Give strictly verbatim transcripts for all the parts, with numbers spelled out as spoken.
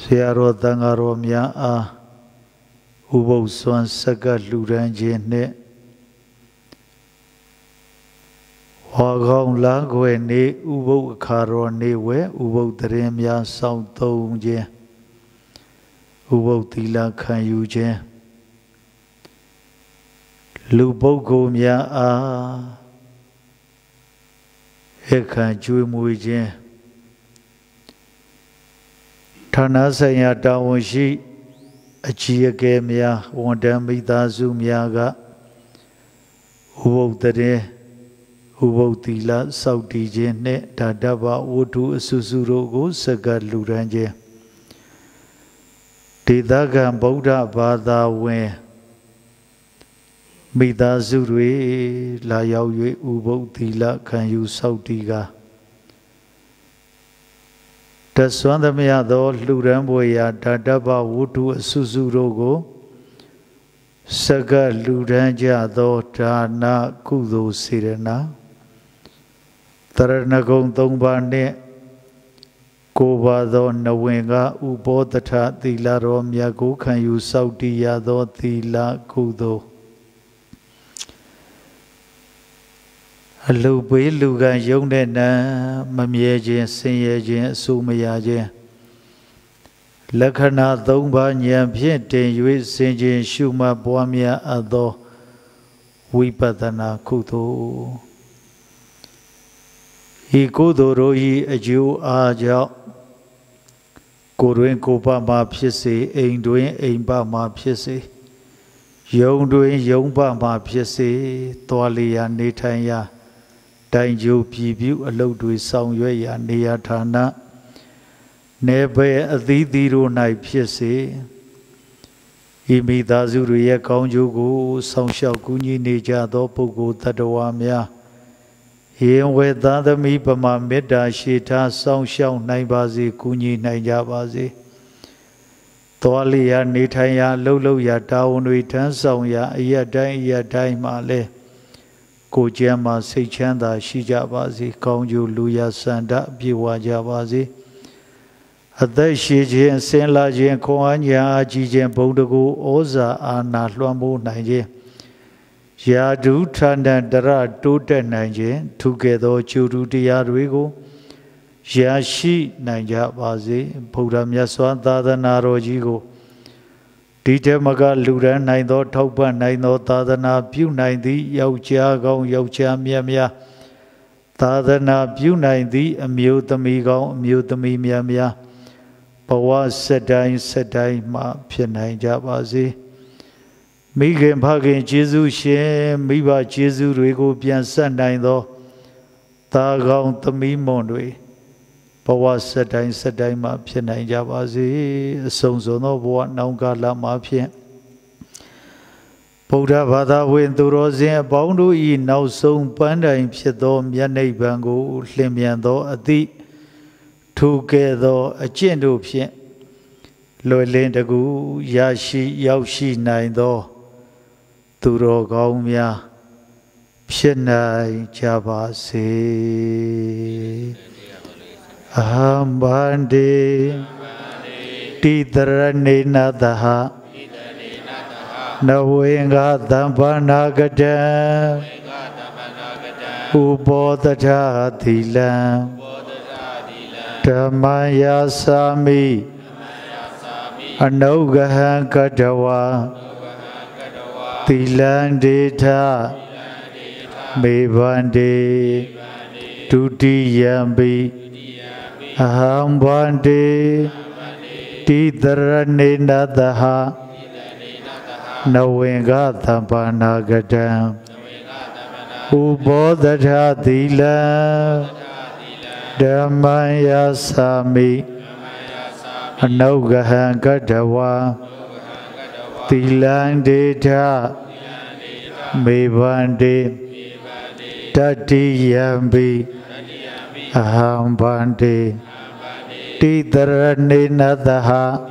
Siaro Tangaromia a Ubo Swan Saka Luranjene Wagong Langwe ne Ubo Karo newe Ubo Dremia Sound Tongue Ubo Tila Kanyuje Lubogomia a Ekan Juimuije Tanasaya Dawanshi Achiagamia Wandamita Zumiaga Ubo Dare Ubo Tila Saudi Jene Tadaba Udu Susurogo Saga Luranje Tidaga Boda Bada We Mida Zuri La Yawe Ubo Tila Can you Saudiga Taswandamiado Luramboya Tadaba Udu Susurogo Saga Luranja Do Tana Kudo Sirena Taranagong Tongbane Kobado Nawenga Ubodata Tila Romyago can you Saudi Yado Tila Kudo Lube Luga Yonena Mamieje Senyeje Sumayaje Lakana Domba Nyampiente Yui Senje Shuma Boamia Ado Wipadana Kudo He Kudo Roi Aju Aja Koruin Kopa Ma Pisi Ain doing Aimba Ma Pisi Yong doing Yongba Ma Pisi Toalia Netanya Dainju Pibu Alodu Sound Yaya Neatana Nebe Adidiro Nai Pisi Imida Zuria Conjugu Sound Shakuni Neja Dopogo Tadawamia Here with the other Mipama Meda Shita Sound Shao Naibazi Kuni Naijabazi Toalia Nitaya Lolo Yataun return Sound Ya Yadai Yadai Male Kojama Sechanda Shijabazi Konju Luya Sanda Biwajabazi Adashi Jen Senla Jen Koanya Ajijen Bodago Oza Ana Luambo Naje Yadu Tanda Dara Tuta Naje together Churu Diadrigo Yashi Naja Bazi Podam Yaswan Tada Narojigo Dita Maga Luran Naido Topa Naino Tadana Pu Naidi Yaucha Gong Yaucha Miamia Tadana Pu Naidi Amutamigo Mutami Miamia Pawa Sedai Sedai Ma Pianai Jabazi Migin Pagin Jesu She Miba Jesu Rigo Pian Sandai do Tagang Tami Mondwe Pawa Sedai Sedai Ma Pianai Jabazi Sonsono Boa Nanga Ma Pian Poda Vada Windurozin Boundu E now song Panda in Piedo Mianai Bango Limiando Adi Together a gendo Pian Loelendagu Yashi Yaushi Naido Turo Gaumia Pianai Jabasi Ahambande Tidarane Nadaha Nawenga Dambanagada Ubodata Dila Tamaya Sami Anogahan Kadawa Tilandita Mevande Tuti Yambi Ahambande Tidarane Nadaha Nawenga Dambanagada Ubodata Dila Damaya Sami Anogahan Kadawa Tilandita Mevande Tati Yambi Ahambande Tidarane Nadaha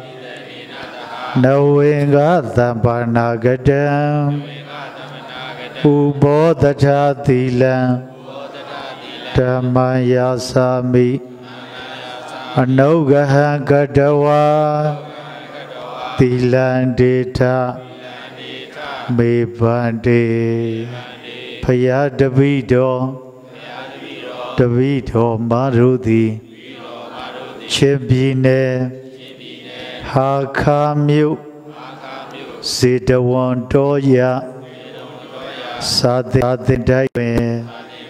Nawenga Dambanagada Ubodata Dila Damaya Sami Anugaha Gadawa Tilandita Mebande Paya Davido Davido Marudi Chimbine Hakamyu Sidawan Doya Sadindaime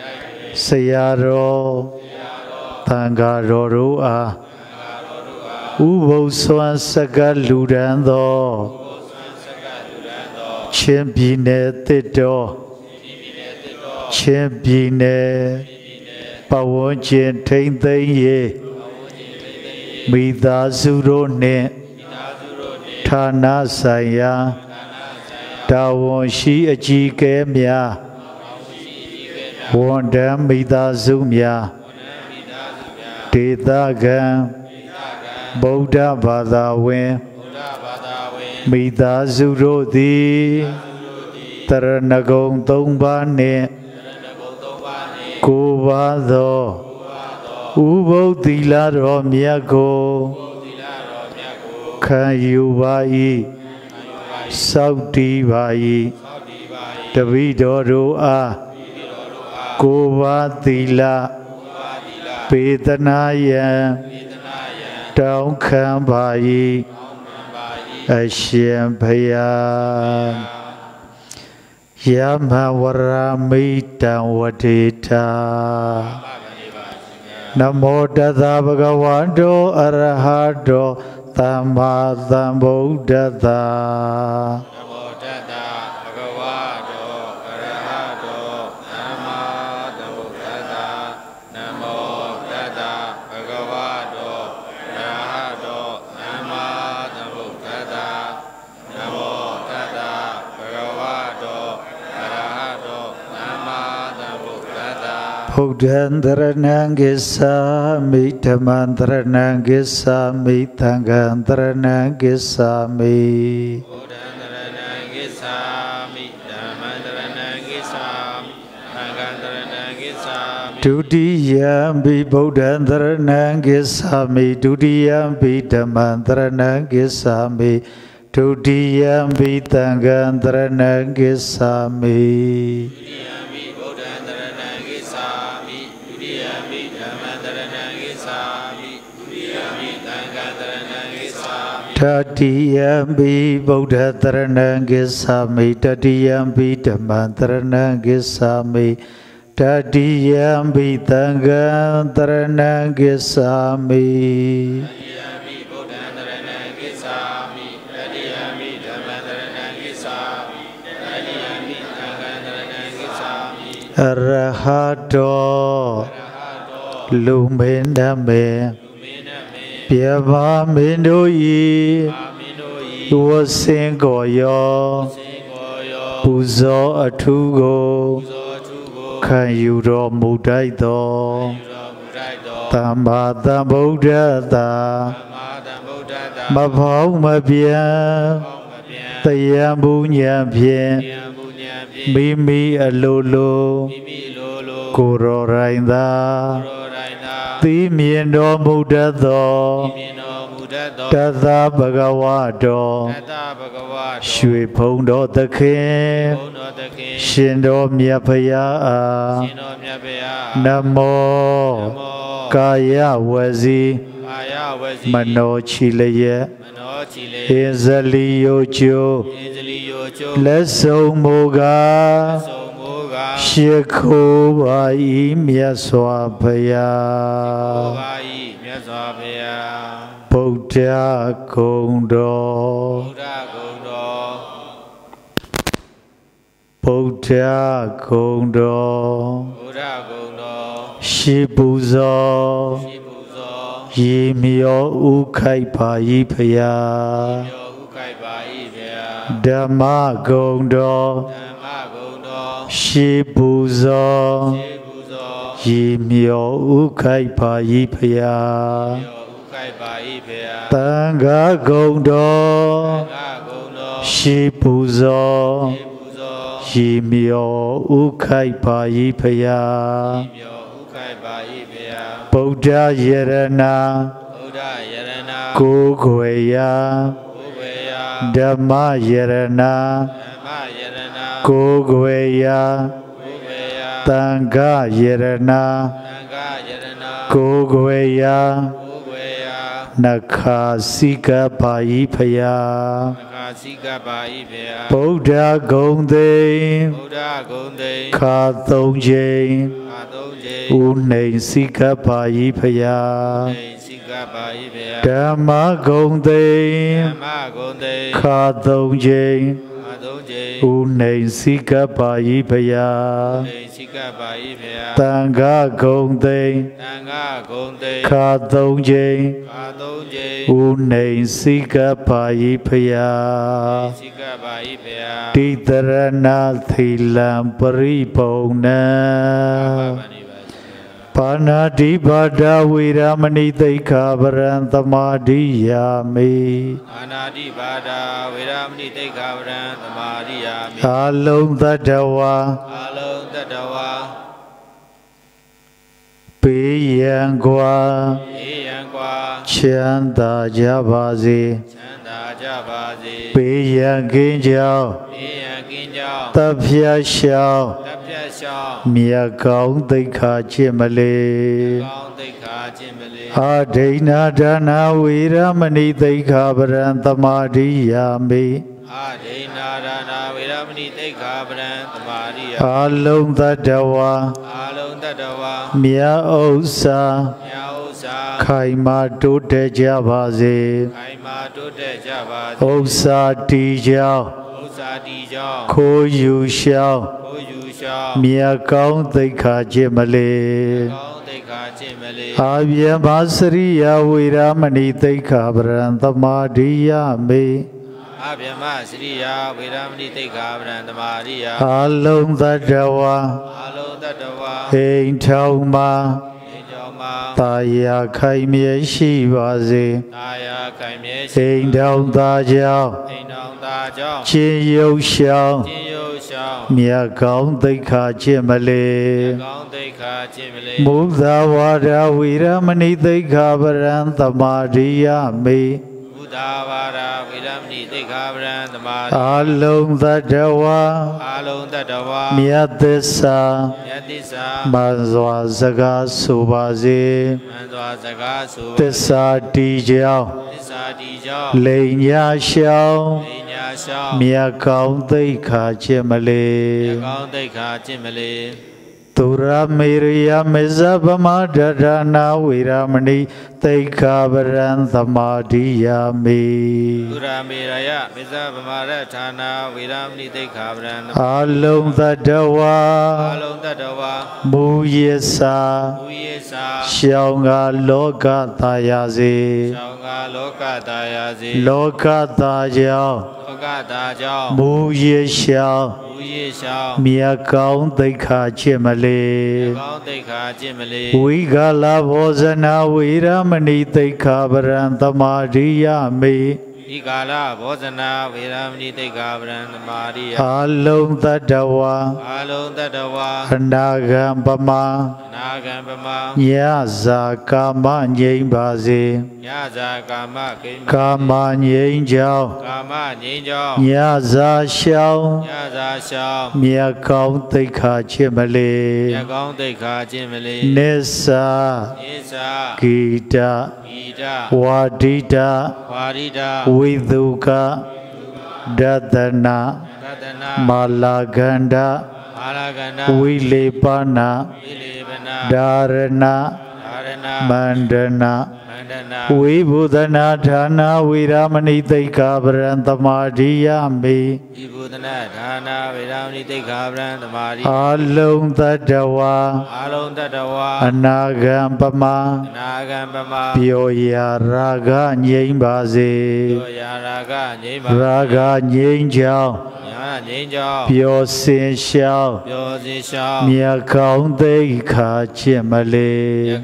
Sayaro Tangarorua Uvo Swan Sagaludando Chimbine Tido Chimbine Pawonchen Taintaye Mida Zurone Tana Saya Tawon Shi Ajike Mia Wanda Mida Zumya Tetagan Buddha Badawen Mida Zurodi Taranagong Tongbane Kovado Ubo Dilaro Miago Kayubai Saudi Bai Davido Roa Kova Dila Pedanaya Down Kambai Ashiam Paya Yamawara Mita Wadita Namo Dada Bhagavando Arahado Tama Sambuddhasa Namo Dada Bhagavando Arahado Tama Sambuddhasa Namo Dada Bhagavando Arahado Tama Sambuddhasa Namo Dada Bhagavando Arahado Tama Sambuddhasa Buddhantaranang Gissami Dhammantaranang Gissami Tanghantaranang Gissami Buddhantaranang Gissami Dhammantaranang Gissami Tanghantaranang Gissami Dudiyampi Buddhantaranang Gissami Dudiyampi Dhammantaranang Gissami Dudiyampi Tanghantaranang Gissami Tatiyampi Buddha Taranang Gissami Tatiyampi Dhamma Taranang Gissami Tatiyampi Tanghan Taranang Gissami Tatiyampi Buddha Taranang Gissami Tatiyampi Dhamma Taranang Gissami Tatiyampi Tanghan Taranang Gissami Arahato Lumename Piava Minoi Wasin Goyo Puzo Atugo Kayuro Mudaido Tamba Buddha Mabhau Mabia Tayambu Nyambien Mimi Alolo Kuro Rainda Timiendo Mudato Tata Bhagavato Shui Pondo Take Shindo Myapaya Namo Kaya Wazi Mano Chileye Ezali Yocho Leso Moga Shikho Vai Myaswabhaya Buddha Kondo Buddha Kondo Shibuzo Yimyo Ukai Pai Paya Dhamma Kondo Shibuzo Yimyo Ukai Pai Paya Tanga Gondo Shibuzo Yimyo Ukai Pai Paya Buddha Yarana Ko Goya Dhamma Yarana Ko Goya Tanga Yarana Ko Goya Nakha Sika Pai Phaya Buddha Gonde Kha Thong Jai U Nei Sika Pai Phaya Dhamma Gonde Kha Thong Jai U Nei Sika Pai Phaya Tanga Gonde Kha Thong Jai U Nei Sika Pai Phaya Titarana Thilam Paripona Panadi Bada Viramani Dekha Varantamadiyami Panadi Bada Viramani Dekha Varantamadiyami Alom Tadawa Alom Tadawa Piyangwa Piyangwa Chanda Jabazi Chanda Jabazi Piyanginjao Piyanginjao Tapya Shao Tapya Shao Mia Kaung Dekha Chimale Kaung Dekha Chimale Adina Dana Viramani Dekha Varantamadiyami Adina Dana Viramani Dekha Varantamadiyami Alom Tadawa Alom Tadawa Mia Osa Mia Osa Khaima Tote Jabazi Khaima Tote Jabazi Osa Tijao Osa Tijao Ko Yu Shao Ko Yu Shao Mia Kaung Dekha Chimale Kaung Dekha Chimale Avyamасriya Viramani Dekha Varantamadiyami Avyamасriya Viramani Dekha Varantamadiyami Alom Tadawa Alom Tadawa Hein Thauma Taya Khai Mie Shi Ba Se Taya Khai Mie Shi Hein Thong Ta Chao Hein Thong Ta Chao Chin Yau Xiao Chin Yau Xiao Mia Kaung Dekha Chimale Mia Kaung Dekha Chimale Mudha Vada Viramani Dekha Varantamadiyami Mudha Viramani Dekha Varantamadiyami Alom Tadawa Alom Tadawa Myathissa Myathissa Manzwa Saka Subase Manzwa Saka Subase Tissa Tijao Tissa Tijao Leinya Xiao Leinya Xiao Mia Kaung Dekha Chimale Mia Kaung Dekha Chimale Tura Miriya Mizabama Dadana Viramani Dekha Varantamadiyami Tura Miriya Mizabama Dadana Viramani Dekha Varantamadiyami Alom Tadawa Alom Tadawa Muyesa Muyesa Xiaunga Loka Tayase Xiaunga Loka Tayase Loka Tajao Loka Tajao Muye Xiao Mia Kaung Dekha Chimale Vigala Bhojana Viramani Dekha Varantamadiyami Vigala Bhojana Viramani Dekha Varantamadiyami Alom Tadawa Alom Tadawa Nagampama Nagampama Nyaza Kama Nyein Base Nyaza Kama Kama Nyein Jao Kama Nyein Jao Nyaza Xiao Nyaza Xiao Mia Kaung Dekha Chimale Mia Kaung Dekha Chimale Nissa Nissa Gita Gita Wadita Wadita Vidhuka Dadana Dadana Malaganda Malaganda Vilepana Vilepana Dharana Dharana Mandana Vibhudana Dhana Viramani Dekha Varantamadiyami Vibhudana Dhana Viramani Dekha Varantamadiyami Alom Tadawa Alom Tadawa Anagampama Anagampama Pyoya Raga Nyein Base Pyoya Raga Nyein Base Raga Nyein Jao Pyo Sin Xiao Mia Kaung Dekha Chimale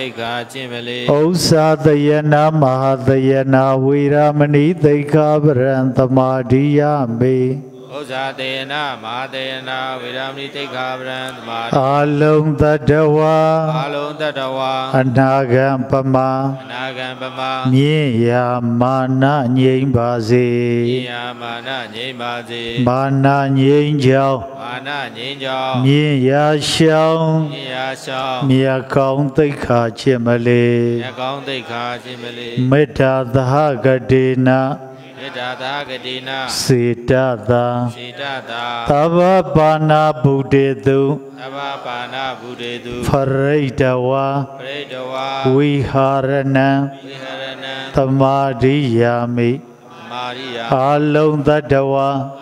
Osa Dayana Mahadayana Viramani Dekha Varantamadiyami Usadena Madena Vidamni Tikabran Alung Tadawa Alung Tadawa Anagam Pama Anagam Pama Niya Mana Nying Bazi Niya Mana Nying Bazi Mana Nying Jiao Mana Nying Jiao Niya Xiao Niya Xiao Niya Kaung Tikha Chimali Niya Kaung Tikha Chimali Metta Daha Gadina Metta Gadina Siddhata Siddhata Tavapana Buddhetu Tavapana Buddhetu Paritawa Paritawa Viharana Viharana Tamadiyami Mariya Alung Tadawa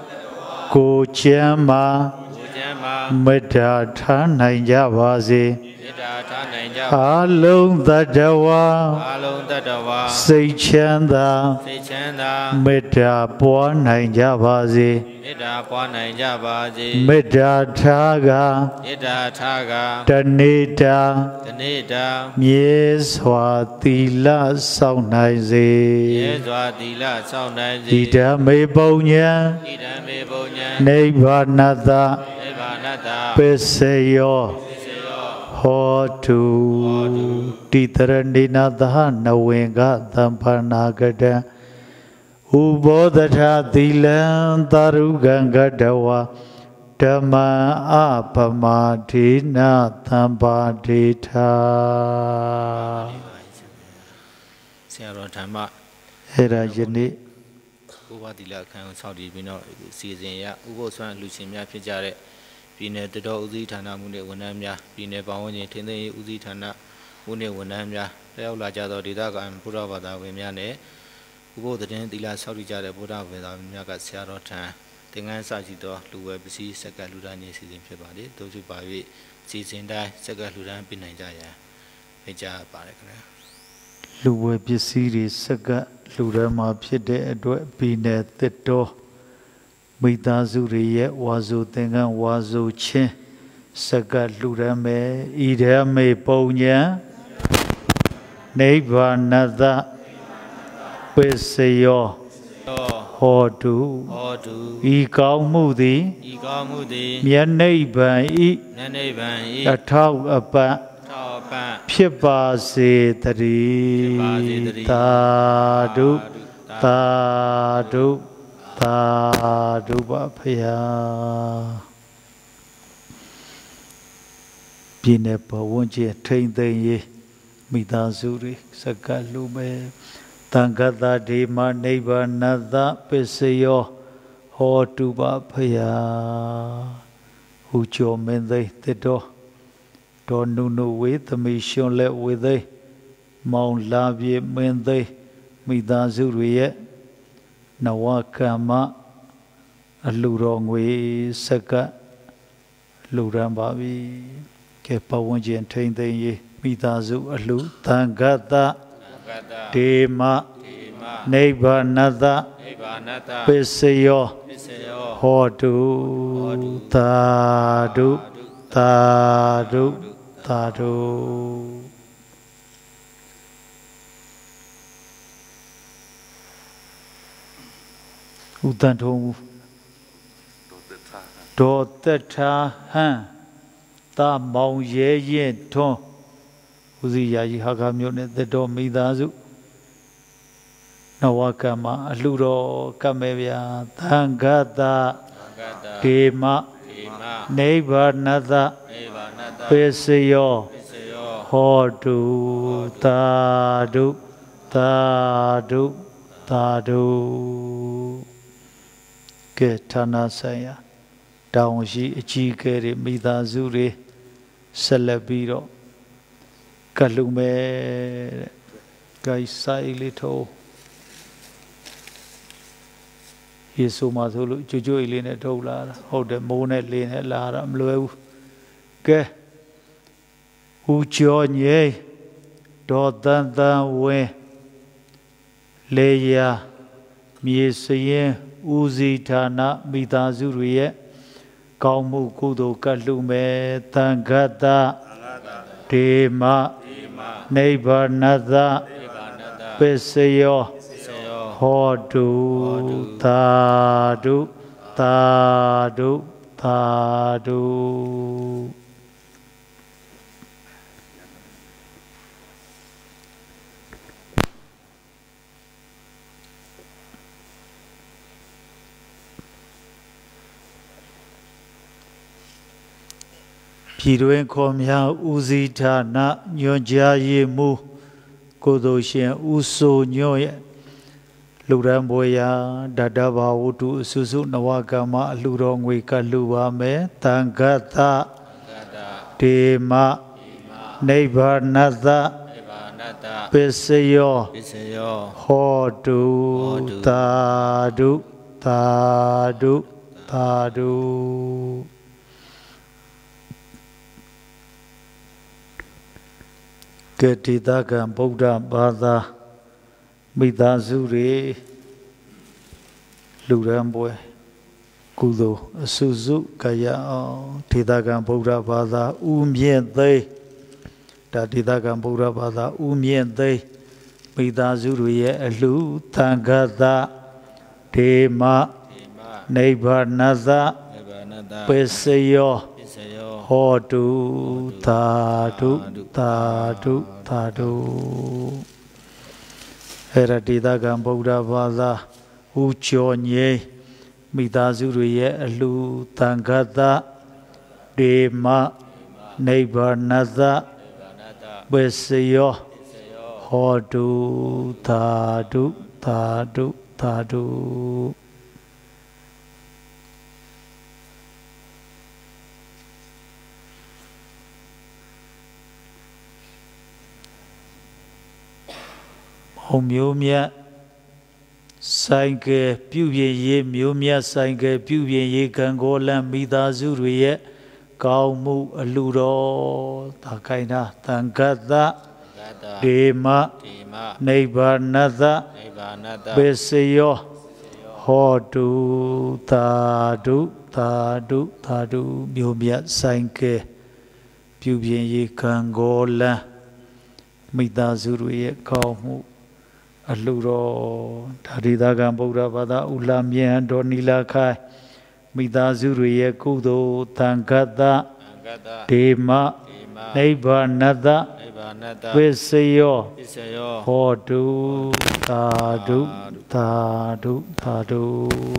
Kuchama Metta Thanai Javasi Alung Tadawa Alung Tadawa Seichanda Seichanda Metta Puanai Javasi Metta Puanai Javasi Metta Thaga Metta Thaga Tanita Tanita Mieswa Tila Saunai Se Mieswa Tila Saunai Se Ida Me Punya Ida Me Punya Nibbanata Nibbanata Peseyo Hotu Titarandina Daha Nawenga Tampanagada Ubodhata Tilan Tarugangadawa Dhamma Apamadina Tampadita Sierra Dhamma Era Jani Uba Dila Kan Saudi Bino Season Ya Ubo Swan Lucimia Pijare Pine the dog Uzi Tana Mune Wanamia, Pine Bawani, Tene Uzi Tana, Mune Wanamia, Leola Jado Didaga and Puravada Vimiane, Ubo the Den Dila Saurija, Buddha with Amiaga Sierra Tan, Tengan Sajito, Luwe Bisi, Saka Ludani season Pebadi, those who buy it, season die, Saka Ludan Pinajaya, Meja Parakana. Luwe Bisi, Saka Ludama Pide, Pine, the door. Midazu Riye, Wazu Tengan, Wazu Chin, Sagat Ludame, Idame Ponya, Neighbor Nada, Pesayo, Hodu, Hodu, Ikau Mudi, Ikau Mudi, Mianeiban E, Naneban E, a tau apa, Pipa se tari, Tadu, Tadu. Taduba Paya Pinepa Wunji, train the ye, Midazuri, Sakalume, Tangada Dema, neighbor Nada, Pesayo, Hotuba Paya Ucho Mende, the door, Don Nunu with the mission let with the Mount Lavie Mende, Midazuri. Nawakama Alurongwe Saka Lurambavi Kepawanji and Train the Ye Midazu Alu Tangata Dema Neighbor Nada Pesayo Hodu Tadu Tadu Tadu Utanto Do Teta Han Ta Mong Ye Yin Ton Uzi Yaji Hakamune, the Do Midazu Nawakama, Luro Kamevia, Tangata Dema Neighbor Nada Pesayo Hodu Tadu Tadu Tadu Ketana Saya Downshi Chikeri Midazuri Celebiro Kalume Gaisai Little Yesu Mazulu Juju Ilina Dola Hold the Monet Lina Lara Mlu Ke Ujon Ye Dodanda We Leia Miesaye Uzi Tana Midazuriye Kaumu Kudo Kalume Tangata Dema Neighbor Nada Pesayo Hodu Tadu သာဓုသာဓုပြည်တွင်ခေါ်များဦးစီးဌာနညွှန်ကြားရေးမှူးကိုသိုလ်ရှင်ဦးစိုးညွန့်ရဲ့လူရန်ဘွေရာဓာတဘာဝတ္ထုအစုစုနဝကမ္မအလှတော်ငွေကလှူပါမယ်တန်ခတ်သဒေမနိဗ္ဗာနတပစ္စယောဟောတုသာဓုသာဓုသာဓုကတိတကံဗုဒ္ဓဘာသာမိသားစုတွေလူရန်ပွဲကုသိုလ်အစုစုကရအောင်ဒေသကံဗုဒ္ဓဘာသာဥမြင့်သိဒါဒေသကံဗုဒ္ဓဘာသာဥမြင့်သိမိသားစုတွေရဲ့အလှသံဃသဒေမနိဗ္ဗာနသပစ္စယောဟောတုသာဓုသာဓုသာဓုအဲ့ဒါဒေသကံဗုဒ္ဓဘာသာဥကျော်ငြိမ်းမိသားစုတွေရဲ့အလှသံဃသဒေမနိဗ္ဗာနသပစ္စယောဟောတုသာဓုသာဓုသာဓုဟောမျိုးမြတ်ဆိုင်ကယ်ပြုပြင်ရေးမျိုးမြတ်ဆိုင်ကယ်ပြုပြင်ရေးကံကောလံမိသားစုတွေရဲ့ကောင်းမှုအလှတော်သာခိုင်နာတန်ခတ်သဒေမနိဗ္ဗာနသပစ္စယောဟောတုသာဓုသာဓုသာဓုမျိုးမြတ်ဆိုင်ကယ်ပြုပြင်ရေးကံကောလံမိသားစုတွေရဲ့ကောင်းမှုအလှတော်ဒါဒေသကံဗုဒ္ဓဘာသာဥလာမြတ်တော်နီလာခိုင်မိသားစုတွေရဲ့ကုသိုလ်သံဃတဒေမနိဗ္ဗာနတပစ္စယောဟောတုသာဓုသာဓုသာဓု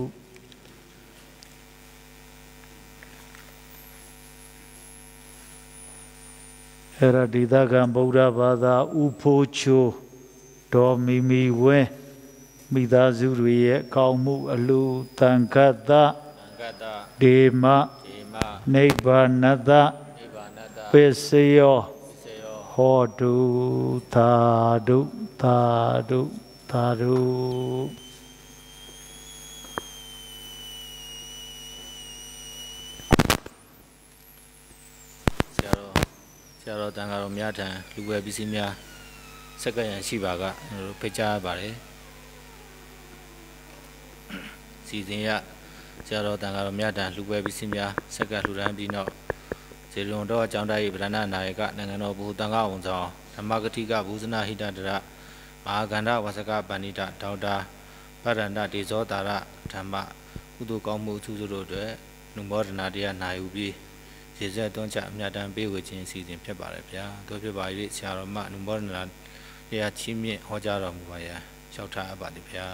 အဲ့ဒါဒေသကံဗုဒ္ဓဘာသာဥဖိုးချိုးဒေါ်မီမီဝဲမိသားစုတွေရဲ့ကောင်းမှုအလှသံဃတဒေမနိဗ္ဗာနတပစ္စယောဟောတုသာဓုသာဓုသာဓုဆရာတော်ဆရာတော်တန်ခါတော်များထံလူဝဲပစ္စည်းများစက္ကန့်ရန်ရှိပါကကျွန်တော်တို့ဖိတ်ကြားပါတယ်စီစဉ်ရဆရာတော်တန်ခါတော်မြတ်တန်လူပွဲပစ္စည်းများစက္ကန့်လှူဒန်းပြီးနောက်ဇေလွန်တော်အကြောင်းတိုင်းဗရဏနာယကနိုင်ငံတော်ဘုတန်ခါဝန်ဆောင်ဓမ္မဂတိကဘူဇနာဟိတတရမဟာကန္ဓဝဆကပဏိတဒေါက်တာဗရဏဒေဇောတာရဓမ္မကုသိုလ်ကောင်းမှုအထူးစုတို့အတွက်နုမောဒနာတရားနိုင်ယူပြီးရေစက်တွန်းချအမြတ်တမ်းပေးဝေခြင်းအစီအစဉ်ဖြစ်ပါတယ်ဗျာတို့ဖြစ်ပါ၍ဆရာတော်မနုမောဒနာတရားချီးမြှင့်ဟောကြားတော်မူပါရန်လျှောက်ထားအပ်ပါတယ်ဗျာ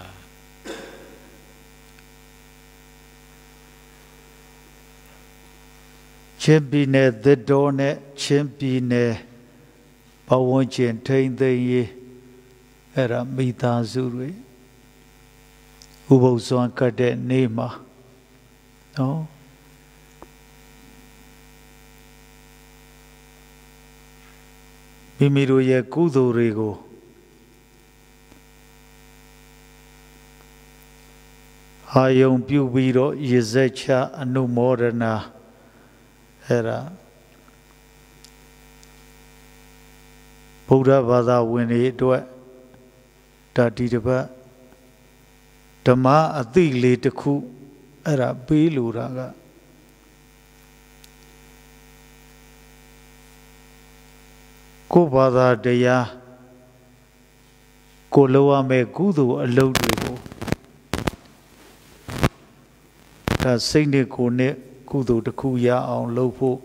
ချင်းပြည်နယ်သစ်တောနဲ့ချင်းပြည်နယ်ပဝန်းကျင်ထိမ့်သိမ်းရေးအဲ့ဒါမိသားစုတွေဥပုသ်စွမ်းကတ်တဲ့နေ့မှာနော်မိမိတို့ရဲ့ကုသိုလ်တွေကိုအာယုံပြုပြီးတော့ရေစက်ချအနုမောဒနာအဲ့ဒါဗုဒ္ဓဘာသာဝင်တွေအတွက်ဒါဒီတစ်ပတ်ဓမ္မအသိလေးတစ်ခုအဲ့ဒါပေးလို့တာကကိုယ်ဘာသာတရားကိုလိုရမယ့်ကုသိုလ်အလုပ်တွေကိုဒါစိတ်နဲ့ကိုယ်နဲ့ကုသိုလ်တစ်ခုရအောင်လုပ်ဖို့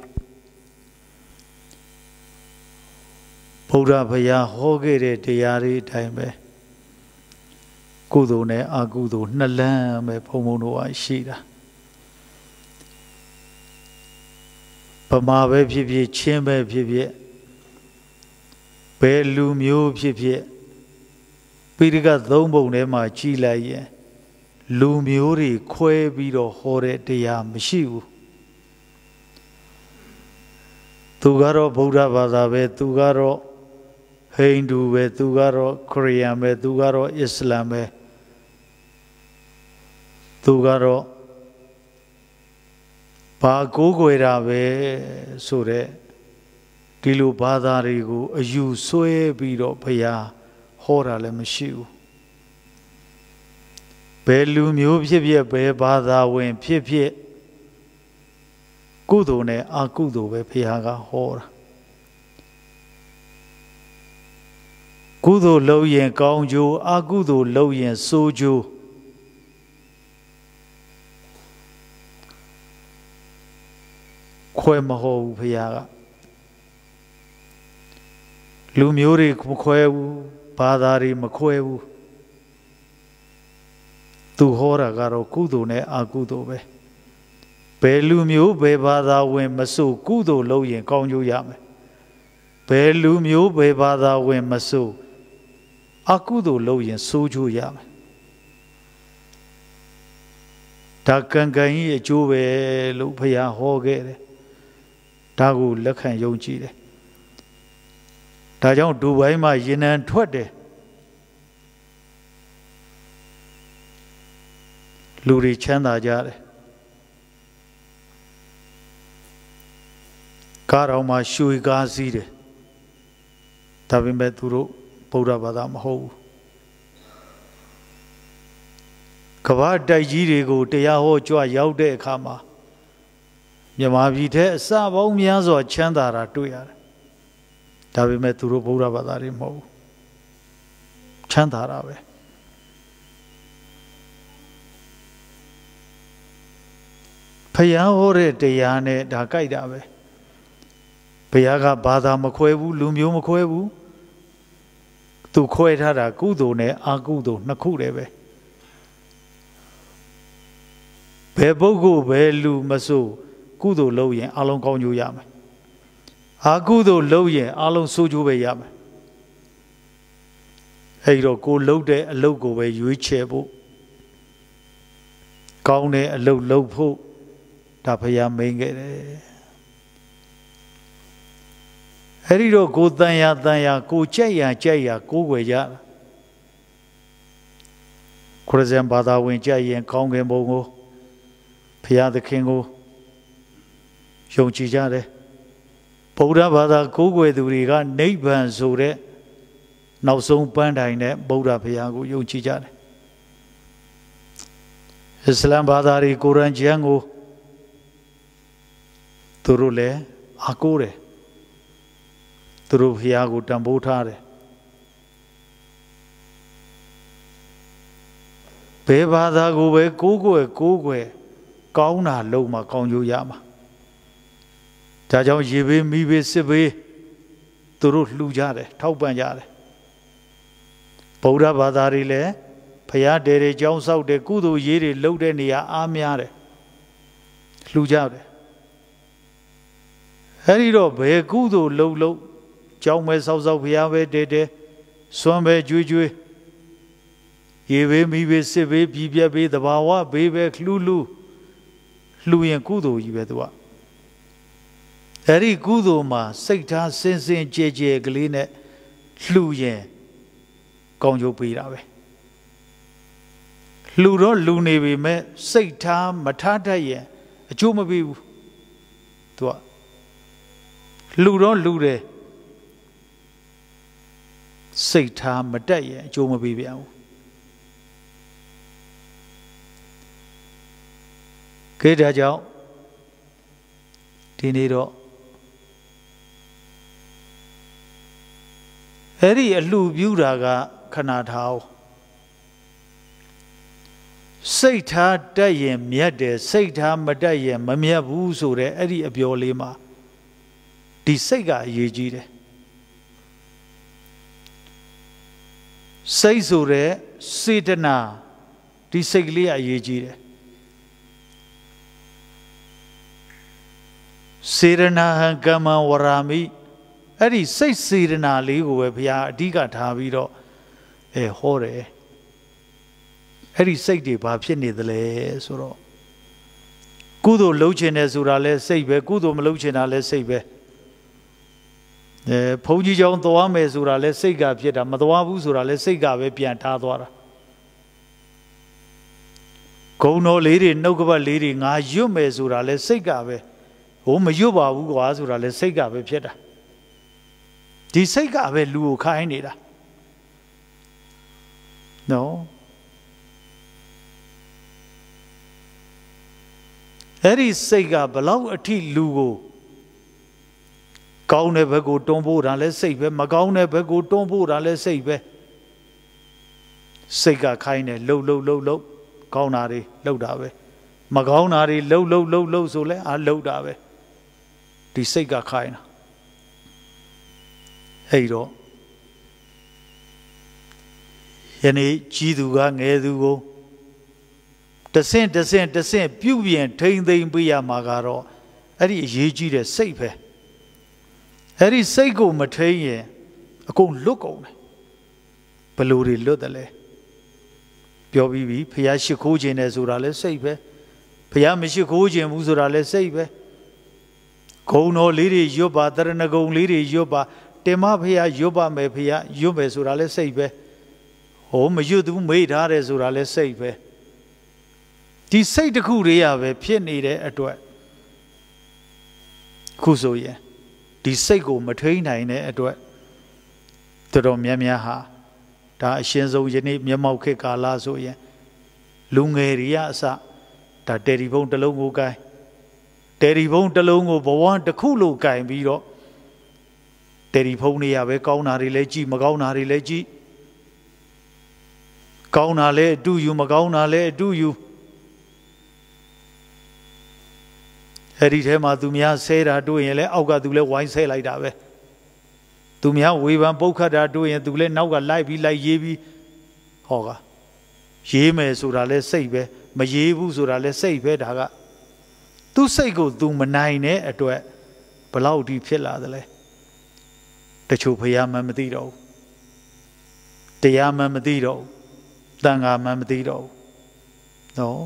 ဘုရားဘုရားဟောခဲ့တဲ့တရားတွေအတိုင်းပဲကုသိုလ်နဲ့အကုသိုလ်နှစ်လမ်းပဲဘုံဘုံတို့ကရှိတာဗမာပဲဖြစ်ဖြစ်ချင်းပဲဖြစ်ဖြစ်ဘယ်လူမျိုးဖြစ်ဖြစ်ပိဋကသုံးပုံထဲမှာကြည်လိုက်ရင်လူမျိုးတွေခွဲပြီးတော့ဟောတဲ့တရားမရှိဘူးသူကတော့ဗုဒ္ဓဘာသာပဲသူကတော့ဟိန္ဒူပဲသူကတော့ခရစ်ယာန်ပဲသူကတော့အစ္စလာမ်ပဲသူကတော့ဘာကိုးကွယ်တာပဲဆိုတဲ့ဒီလိုဘာသာတွေကိုအယူဆွဲပြီးတော့ဘုရားဟောတာလည်းမရှိဘူးဘယ်လူမျိုးဖြစ်ဖြစ်ဘယ်ဘာသာဝင်ဖြစ်ဖြစ်ကုသိုလ်နဲ့အကုသိုလ်ပဲဘုရားကဟောတာကုသိုလ်လုပ်ရင်ကောင်းကျိုးအကုသိုလ်လုပ်ရင်ဆိုးကျိုးခွဲမဟုတ်ဘူးဘုရားကလူမျိုးတွေမခွဲဘူးဘာသာတွေမခွဲဘူးသူဟောတာကတော့ကုသိုလ်နဲ့အကုသိုလ်ပဲဘယ်လူမျိုးဘယ်ဘာသာဝင်မဆိုကုသိုလ်လုပ်ရင်ကောင်းကျိုးရမယ်ဘယ်လူမျိုးဘယ်ဘာသာဝင်မဆိုအကုသိုလ်လုပ်ရင်ဆိုးကျိုးရမယ်ဒါကံကံကြီးအကျိုးပဲလို့ဘုရားဟောခဲ့တယ်ဒါကိုလက်ခံယုံကြည်တယ်ဒါကြောင့်ဒူဘိုင်းမှာရေနံထွက်တယ်လူတွေချမ်းသာကြတယ်ကားတော်မှာရွှေကားစည်းတယ်ဒါပေမဲ့သူတို့ဗုဒ္ဓဘာသာမဟုတ်ဘူးကမ္ဘာတိုက်ကြီးတွေကိုတရားဟောကြွရောက်တဲ့အခါမှာမြန်မာပြည်ထဲအစပေါင်းများစွာချမ်းသာတာတွေ့ရတယ်ဒါပေမဲ့သူတို့ဗုဒ္ဓဘာသာတွေမဟုတ်ဘူးချမ်းသာတာပဲဖယားဟောတဲ့တရားနဲ့ဒါကြိုက်တာပဲဘုရားကဘာသာမခွဲဘူးလူမျိုးမခွဲဘူးသူခွဲထားတာကုသိုလ်နဲ့အကုသိုလ်နှစ်ခုတည်းပဲဘယ်ပုဂ္ဂိုလ်ဘယ်လူမဆိုကုသိုလ်လုပ်ရင်အလုံးကောင်းကျိုးရမယ်အကုသိုလ်လုပ်ရင်အလုံးဆိုးကျိုးပဲရမယ်အဲဒီတော့ကိုလုပ်တဲ့အလုပ်ကိုပဲရွေးချယ်ဖို့ကောင်းတဲ့အလုပ်လုပ်ဖို့ဒါဘုရားမိန့်ခဲ့တယ်အဲဒီတော့ကိုတန်ရတန်ရကိုကြိုက်ရကြိုက်ရကိုးွယ်ကြတာခရစ်ယာန်ဘာသာဝင်ကြိုက်ရင်ကောင်းကင်ဘုံကိုဘုရားသခင်ကိုယုံကြည်ကြတယ်ဗုဒ္ဓဘာသာကိုးကွယ်သူတွေကနိဗ္ဗာန်ဆိုတဲ့နောက်ဆုံးပန်းတိုင်နဲ့ဗုဒ္ဓဘုရားကိုယုံကြည်ကြတယ်အစ္စလမ်ဘာသာတွေကုရ်အာန်ကျမ်းကိုသူတို့လည်းအားကိုးတယ်သူတို့ဘုရားကိုတန်ဖိုးထားတယ်ဘယ်ဘာသာကိုပဲကိုးကွယ်ကိုးကွယ်ကောင်းတာလုံးမှာကောင်းကျိုးရမှာဒါကြောင့်ရေဘေးမိဘေးစစ်ဘေးသူတို့လှူကြတယ်ထောက်ပံ့ကြတယ်ဗုဒ္ဓဘာသာတွေလည်းဘုရားတဲတွေကျောင်းဆောက်တယ်ကုသိုလ်ရေးတွေလုပ်တဲ့နေရာအားများတယ်လှူကြတယ်အဲဒီတော့ဘယ်ကုသိုလ်လုပ်လို့ကျောင်းပဲဆောက်ဆောက်ဘုရားပဲတဲတဲစွမ်းပဲကြွေးကြွေးရေဘေးမိဘေးစစ်ဘေးပြည်ပြက်ဘေးသဘာဝဘေးပဲလှူလှူလှူရင်ကုသိုလ်ကြီးပဲသူကအဲ့ဒီကုသိုလ်မှာစိတ်ထားစင်စင်ကြဲကြဲကလေးနဲ့လှူရင်ကောင်းကျိုးပေးတာပဲလှူတော့လှူနေပေမဲ့စိတ်ထားမထားတတ်ရင်အကျိုးမပေးဘူးသူကလှူတော့လှူတယ်စိတ်ထားမတက်ရင်အကျိုးမပေးပြန်ဘူးခေတ္တကြောင့်ဒီနေ့တော့အဲ့ဒီအလှပြူတာကခဏထားစိတ်ထားတက်ရင်မြတ်တယ်စိတ်ထားမတက်ရင်မမြတ်ဘူးဆိုတဲ့အဲ့ဒီအပြောလေးမှာဒီစိတ်ကအရေးကြီးတယ်စိတ်ဆိုတဲ့စေတနာဒီစိတ်ကလေးအရေးကြီးတယ်စေရနာဟံကမ္မဝရာမိအဲ့ဒီစိတ်စေရနာလေးကိုပဲဘုရားအဓိကထားပြီးတော့အဲဟောတယ်အဲ့ဒီစိတ်တွေဘာဖြစ်နေသလဲဆိုတော့ကုသိုလ်လုပ်ချင်တယ်ဆိုတာလဲစိတ်ပဲကုသိုလ်မလုပ်ချင်တာလဲစိတ်ပဲအဲဘုန်းကြီးကျောင်းသွားမယ်ဆိုတာလဲစိတ်ကဖြစ်တာမသွားဘူးဆိုတာလဲစိတ်ကပဲပြန်ထားသွားတာဂုဏ်တော်လေးတွေနှုတ်ကပတ်လေးတွေငါရွတ်မယ်ဆိုတာလဲစိတ်ကပဲဟိုမရွတ်ပါဘူးကွာဆိုတာလဲစိတ်ကပဲဖြစ်တာဒီစိတ်ကပဲလူကိုခိုင်းနေတာနော်အဲ့ဒီစိတ်ကဘလောက်အထိလူကိုကောင်းတဲ့ဘက်ကိုတွန်းဖို့တာလဲစိတ်ပဲမကောင်းတဲ့ဘက်ကိုတွန်းဖို့တာလဲစိတ်ပဲစိတ်ကခိုင်းတယ်လှုပ်လှုပ်လှုပ်လှုပ်ကောင်းတာတွေလှုပ်တာပဲမကောင်းတာတွေလှုပ်လှုပ်လှုပ်လှုပ်ဆိုလဲအာလှုပ်တာပဲဒီစိတ်ကခိုင်းတာအဲ့တော့ယနေ့ကြီးသူကငယ်သူကိုတဆင့်တဆင့်တဆင့်ပြုပြင်ထိမ့်သိမ့်ပေးရမှာကတော့အဲ့ဒီအရေးကြီးတဲ့စိတ်ပဲအဲ့ဒီစိတ်ကိုမထိန်းရင်အကုန်လွတ်ကုန်တယ်ဘလို့တွေလွတ်တယ်လဲပြောပြီးပြီဖះရှိခိုးခြင်းတယ်ဆိုတာလဲစိတ်ပဲဖះမရှိခိုးခြင်းဘူးဆိုတာလဲစိတ်ပဲဂုံတော်လေးတွေရွတ်ပါတရဏဂုံလေးတွေရွတ်ပါတင်မဖះရွတ်ပါမယ်ဖះရွတ်မယ်ဆိုတာလဲစိတ်ပဲဟောမရွတ်ဘူးမေ့ထားတယ်ဆိုတာလဲစိတ်ပဲဒီစိတ်တစ်ခုတည်းရပဲဖြစ်နေတဲ့အတွက်ခုဆိုရင်ဒီစိတ်ကိုမထိန်းနိုင်တဲ့အတွက်တော်တော်များများဟာဒါအရှင်းဆုံးယနေ့မျက်မှောက်ခေတ်ကာလဆိုရင်လူငယ်တွေကအစဒါတယ်ရီဖုန်းတစ်လုံးကိုကိုင်တယ်ရီဖုန်းတစ်လုံးကိုဘဝတစ်ခုလိုကိုင်ပြီးတော့တယ်ရီဖုန်းတွေရပဲကောင်းတာတွေလည်းကြည့်မကောင်းတာတွေလည်းကြည့်ကောင်းတာလည်းအတူယူမကောင်းတာလည်းအတူယူအဲ့ဒီထဲမှာသူများဆဲတာတွေ့ရင်လည်းအောက်ကသူလည်းဝိုင်းဆဲလိုက်တာပဲသူများဝေဖန်ပုတ်ခတ်တာတွေ့ရင်သူလည်းနောက်ကလိုက်ပြီးလိုက်ရေးပြီးဟောကရေးမယ်ဆိုတာလည်းစိတ်ပဲမရေးဘူးဆိုတာလည်းစိတ်ပဲဒါကသူစိတ်ကိုသူမနိုင်တဲ့အတွက်ဘလောက်ဒီဖြစ်လာသလဲတချို့ဖယားမှမသိတော့ဘူးတရားမှမသိတော့ဘူးတန်ခါမှမသိတော့ဘူးနော်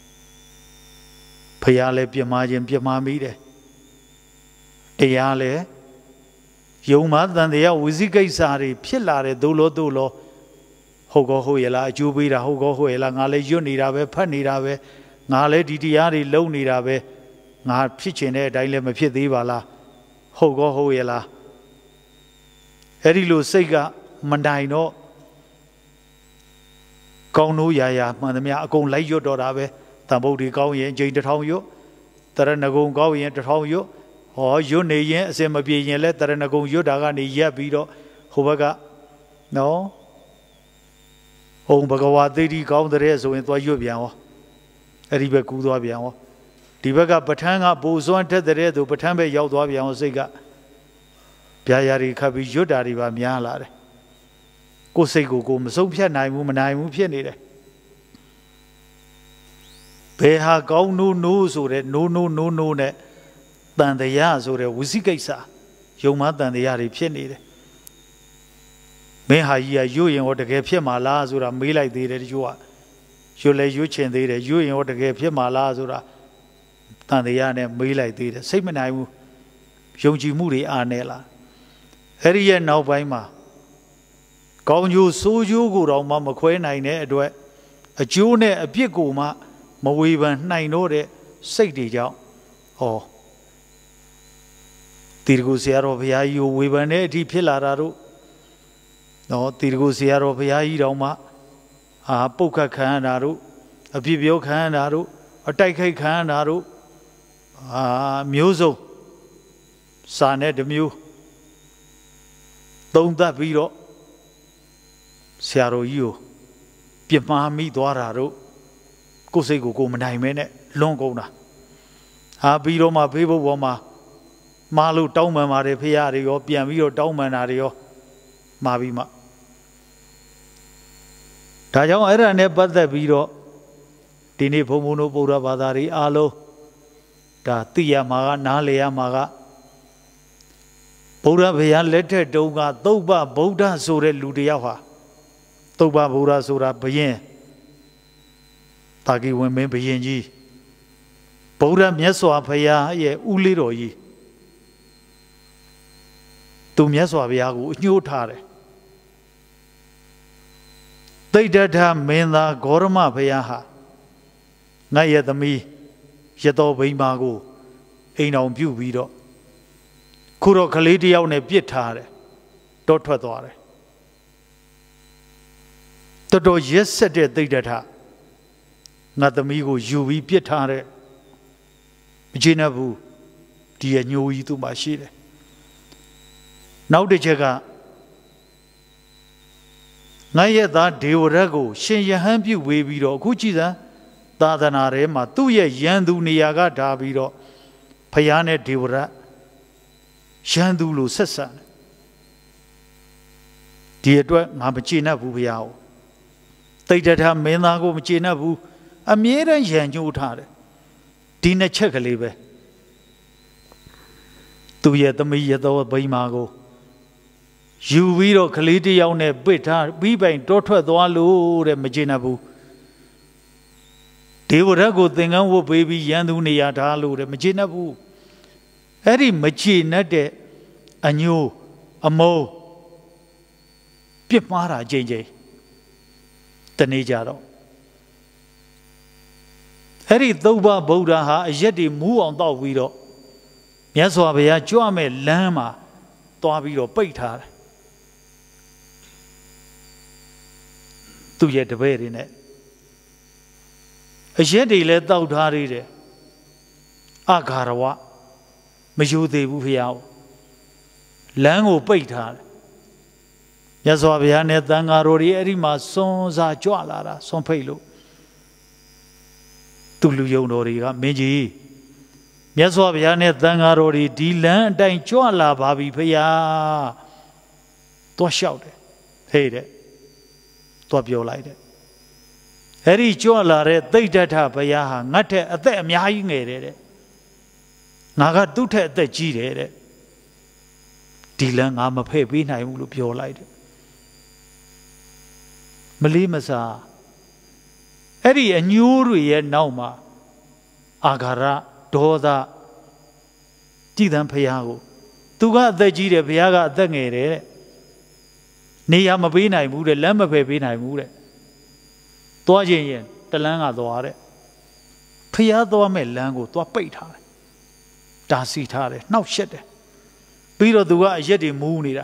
ဖယားလည်းပြမခြင်းပြမမိတယ်တရားလည်းယုံမှတန်တရားဝိဇိကိစ္စတွေဖြစ်လာတယ်သို့လို့သို့လို့ဟုတ်ကောဟုတ်ရလားအကျိုးပေးတာဟုတ်ကောဟုတ်ရလားငါလည်းရွတ်နေတာပဲဖတ်နေတာပဲငါလည်းဒီတရားတွေလုံနေတာပဲငါဖြစ်ချင်တဲ့အတိုင်းလည်းမဖြစ်သေးပါလားဟုတ်ကောဟုတ်ရလားအဲ့ဒီလိုစိတ်ကမနိုင်တော့ကောင်းလို့ရာရာမှန်သမျှအကုန်လိုက်ရွတ်တော့တာပဲတန်ဗုဒ္ဓေကောင်းရင်ချိန်တစ်ထောင်ရွတ်တရဏဂုံကောင်းရင်တစ်ထောင်ရွတ်ဟောရွတ်နေရင်အစင်မပြေရင်လဲတရဏဂုံရွတ်တာကနေရက်ပြီးတော့ဟိုဘက်ကနော်ဘုံဘဂဝါသေတိကောင်းတဲ့ဆိုရင်သွားရွတ်ပြန်ဟောအဲ့ဒီဘက်ကူးသွားပြန်ဟောဒီဘက်ကပဋ္ဌာန်းကပူစွမ်းထက်တဲ့သူပဋ္ဌာန်းပဲရောက်သွားပြန်ဟောစိတ်ကဗျာယာတွေခတ်ပြီးရွတ်တာတွေပါများလာတယ်ကိုယ်စိတ်ကိုကိုမဆုံးဖြတ်နိုင်ဘူးမနိုင်ဘူးဖြစ်နေတယ်ဘယ်ဟာကောင်းနိုးနိုးဆိုတဲ့နိုးနိုးနိုးနိုးနဲ့တန်တရားဆိုတဲ့ဝစီကိစ္စယုံမှတန်တရားတွေဖြစ်နေတယ်မင်းဟာကြီးကရွတ်ရင်ဟောတကယ်ဖြစ်မှာလားဆိုတာမေးလိုက်သေးတယ်တချို့ကရွတ်လဲရွတ်ချင်သေးတယ်ရွတ်ရင်ဟောတကယ်ဖြစ်မှာလားဆိုတာတန်တရားနဲ့မေးလိုက်သေးတယ်စိတ်မနိုင်ဘူးယုံကြည်မှုတွေအားနေလားအဲ့ဒီရဲ့နောက်ပိုင်းမှာကောင်းကျိုးဆိုးကျိုးကိုတော့မှမခွဲနိုင်တဲ့အတွက်အကျိုးနဲ့အပြစ်ကိုမှမဝေဖန်နိုင်တော့တဲ့စိတ်တွေကြောင့်ဟောတီရကိုဆရာတော်ဘုရားကြီးကိုဝေဖန်တဲ့အထိဖြစ်လာတာတို့နော်တီရကိုဆရာတော်ဘုရားကြီးတောင်မှအာပုတ်ခတ်ခံရတာတို့အပြစ်ပြောခံရတာတို့အတိုက်ခိုက်ခံရတာတို့အာမျိုးစုံစာနဲ့တစ်မျိုးသုံးသပ်ပြီးတော့ဆရာတော်ကြီးကိုပြမှားမိသွားတာတို့ကိုယ်စိတ်ကိုကိုယ်မနိုင်မဲနဲ့လွန်ကုန်တာဟာပြီးတော့မှဖေးဖို့ပေါ်မှာမာလို့တောင်းပန်ပါတယ်ဖေရတွေရောပြန်ပြီးတော့တောင်းပန်တာတွေရောမှာပြီးမှဒါကြောင့်အဲ့ဒါနဲ့ပတ်သက်ပြီးတော့ဒီနေ့ဘုံဘုံတို့ဗုဒ္ဓဘာသာတွေအားလုံးဒါသိရမှာကနားလည်ရမှာကဗုဒ္ဓဘုရားလက်ထက်တုန်းကသုဘဗုဒ္ဓဆိုတဲ့လူတယောက်ဟာသုဘဗုဒ္ဓဆိုတာဘုရင်တာဂီဝင်မင်းဘုရင်ကြီးဗုဒ္ဓမြတ်စွာဘုရားရဲ့ဦးလေးတော်ကြီးသူမြတ်စွာဘုရားကိုအညှိုးထားတယ်သိတ္တထမင်းသားဂေါရမဘုရားဟာငါရဲ့သမီးရတောဗိမာကိုအိမ်တော်ပြုပြီးတော့ခုတော့ကလေးတယောက်နဲ့ပြစ်ထားတယ်တော့ထွက်သွားတယ်တော်တော်ရက်ဆက်တဲ့သိတ္တထငါသမီးကိုယူပြီးပြစ်ထားတယ်မကျေနပ်ဘူးဒီအညိုကြီးသူ့မှာရှိတယ်နောက်တစ်ချက်ကငါရဲ့သားဒေဝရတ်ကိုရှင်ယဟန်ပြုဝေးပြီးတော့အခုကြည်စမ်းသာသနာထဲမှာသူ့ရဲ့ရန်သူနေရာကဓာပြီးတော့ဖယားနဲ့ဒေဝရတ်ရန်သူလို့ဆက်ဆံဒီအတွက်ငါမကျေနပ်ဘူးဘုရားကိုသိတ္တထမင်းသားကိုမကျေနပ်ဘူးအမြဲတမ်းရန်ညှိုးထားတယ်ဒီနှစ်ချက်ကလေးပဲသူရဲ့သမီးရသောဗိမာကိုယူပြီးတော့ကလေးတယောက်နဲ့ပစ်ထားပြီးပိုင်တောထွက်သွားလို့တဲ့မကျေနပ်ဘူးဒေဝရတ်ကိုသင်္ကန်းဝတ်ပေးပြီးရန်သူနေရာထားလို့တဲ့မကျေနပ်ဘူးအဲ့ဒီမကျေနပ်တဲ့အညိုးအမုန်းပြစ်မှားတာကြိမ်ကြိမ်တနေ့ကြတော့အဲ့ဒီသုဘဗုဒ္ဓဟာအရက်တွေမူးအောင်တောက်ပြီးတော့မြတ်စွာဘုရားကြွမဲ့လမ်းမှာသွားပြီးတော့ပိတ်ထားတယ်သူ့ရဲ့တပည့်တွေနဲ့အရက်တွေလည်းတောက်ထားသေးတယ်အဂါရဝမယူသေးဘူးဘုရားလမ်းကိုပိတ်ထားတယ်မြတ်စွာဘုရားနဲ့သံဃာတော်တွေအဲ့ဒီမှာစွန်စားကြွလာတာစွန်ဖိတ်လို့သူလူယုံတော်တွေကမင်းကြီးမြတ်စွာဘုရားနဲ့သံဃာတော်တွေဒီလမ်းအတိုင်းကြွလာပါပြီဘုရားသွားလျှောက်တယ်ဟေးတဲ့သွားပြောလိုက်တယ်အဲ့ဒီကြွလာတဲ့သိတ္တထဘုရားဟာငါ့ထက်အသက်အများကြီးငယ်တယ်တဲ့ငါကသူ့ထက်အသက်ကြီးတယ်တဲ့ဒီလမ်းငါမဖဲ့ပေးနိုင်ဘူးလို့ပြောလိုက်တယ်မလေးမစားအဲ့ဒီအညိုးတွေရဲ့နောက်မှာအာဃာရဒေါသကြည်သံဘုရားကိုသူကအသက်ကြီးတယ်ဘုရားကအသက်ငယ်တယ်တဲ့နေရာမပေးနိုင်ဘူးတဲ့လမ်းမဖယ်ပေးနိုင်ဘူးတဲ့သွားခြင်းရင်တလန်းကသွားတဲ့ဘုရားသွားမဲ့လမ်းကိုသွားပိတ်ထားတယ်တားဆီးထားတယ်နှောက်ရှက်တယ်ပြီးတော့သူကအရက်တွေမူးနေတာ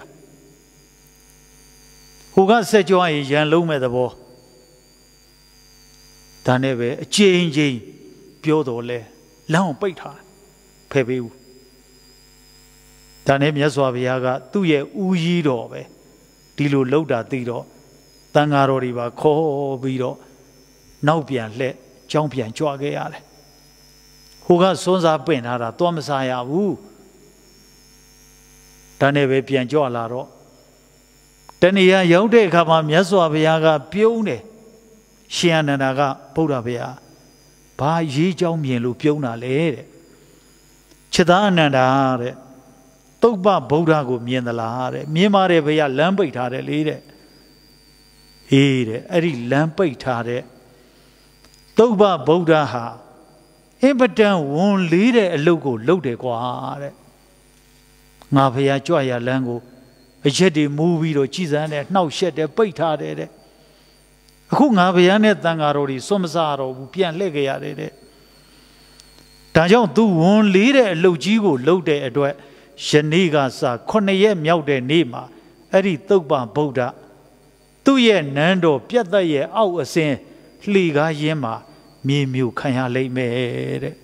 ဟိုကဆက်ကြွရင်ရန်လုံးမဲ့သဘောဒါနဲ့ပဲအချိန်ချင်းပြောတော်လဲလမ်းကိုပိတ်ထားဖယ်ပေးဘူးဒါနဲ့မြတ်စွာဘုရားကသူ့ရဲ့ဦးကြီးတော်ပဲဒီလိုလှုပ်တာသိတော့တန်ဃာတော်တွေပါခေါ်ပြီးတော့နောက်ပြန်လှည့်ကြောင်းပြန်ကြွခဲ့ရတယ်ဟိုကစွန်းစားပင့်ထားတာသွားမစားရဘူးဒါနဲ့ပဲပြန်ကြွလာတော့တဏှာရောက်တဲ့အခါမှာမြတ်စွာဘုရားကပြုံးတယ်ရှင်အနန္ဒာကဗုဒ္ဓဘုရားဘာရေးကြောင်းမြင်လို့ပြုံးတာလဲတဲ့ခြေသားအနန္ဒာတဲ့သုဘဗုဒ္ဓကိုမြင်သလားတဲ့မြင်ပါတယ်ဘုရားလမ်းပိတ်ထားတယ်လေတဲ့အေးတဲ့အဲ့ဒီလမ်းပိတ်ထားတဲ့သုဘဗုဒ္ဓဟာအင်ပတန်ဝန်လေးတဲ့အလုပ်ကိုလုပ်တယ်ကွာတဲ့ငါဘုရားကြွရလမ်းကိုအရက်တွေမူးပြီးတော့ကြည်စမ်းတယ်နှောက်ရှက်တယ်ပိတ်ထားတယ်တဲ့အခုငါဘုရားနဲ့တန်ဃာတော်တွေစွန့်မစားတော့ဘူးပြန်လှည့်ကြရတယ်တဲ့ဒါကြောင့်သူဝန်လေးတဲ့အလုပ်ကြီးကိုလုပ်တဲ့အတွက်ယနေ့ကစခုနှစ်ရက်မြောက်တဲ့နေ့မှာအဲ့ဒီသုဘဗုဒ္ဓသူ့ရဲ့နန်းတော်ပြတ်သက်ရဲ့အောက်အစင်းလှေကားရင်းမှာမြေမြူခံရလိမ့်မယ်တဲ့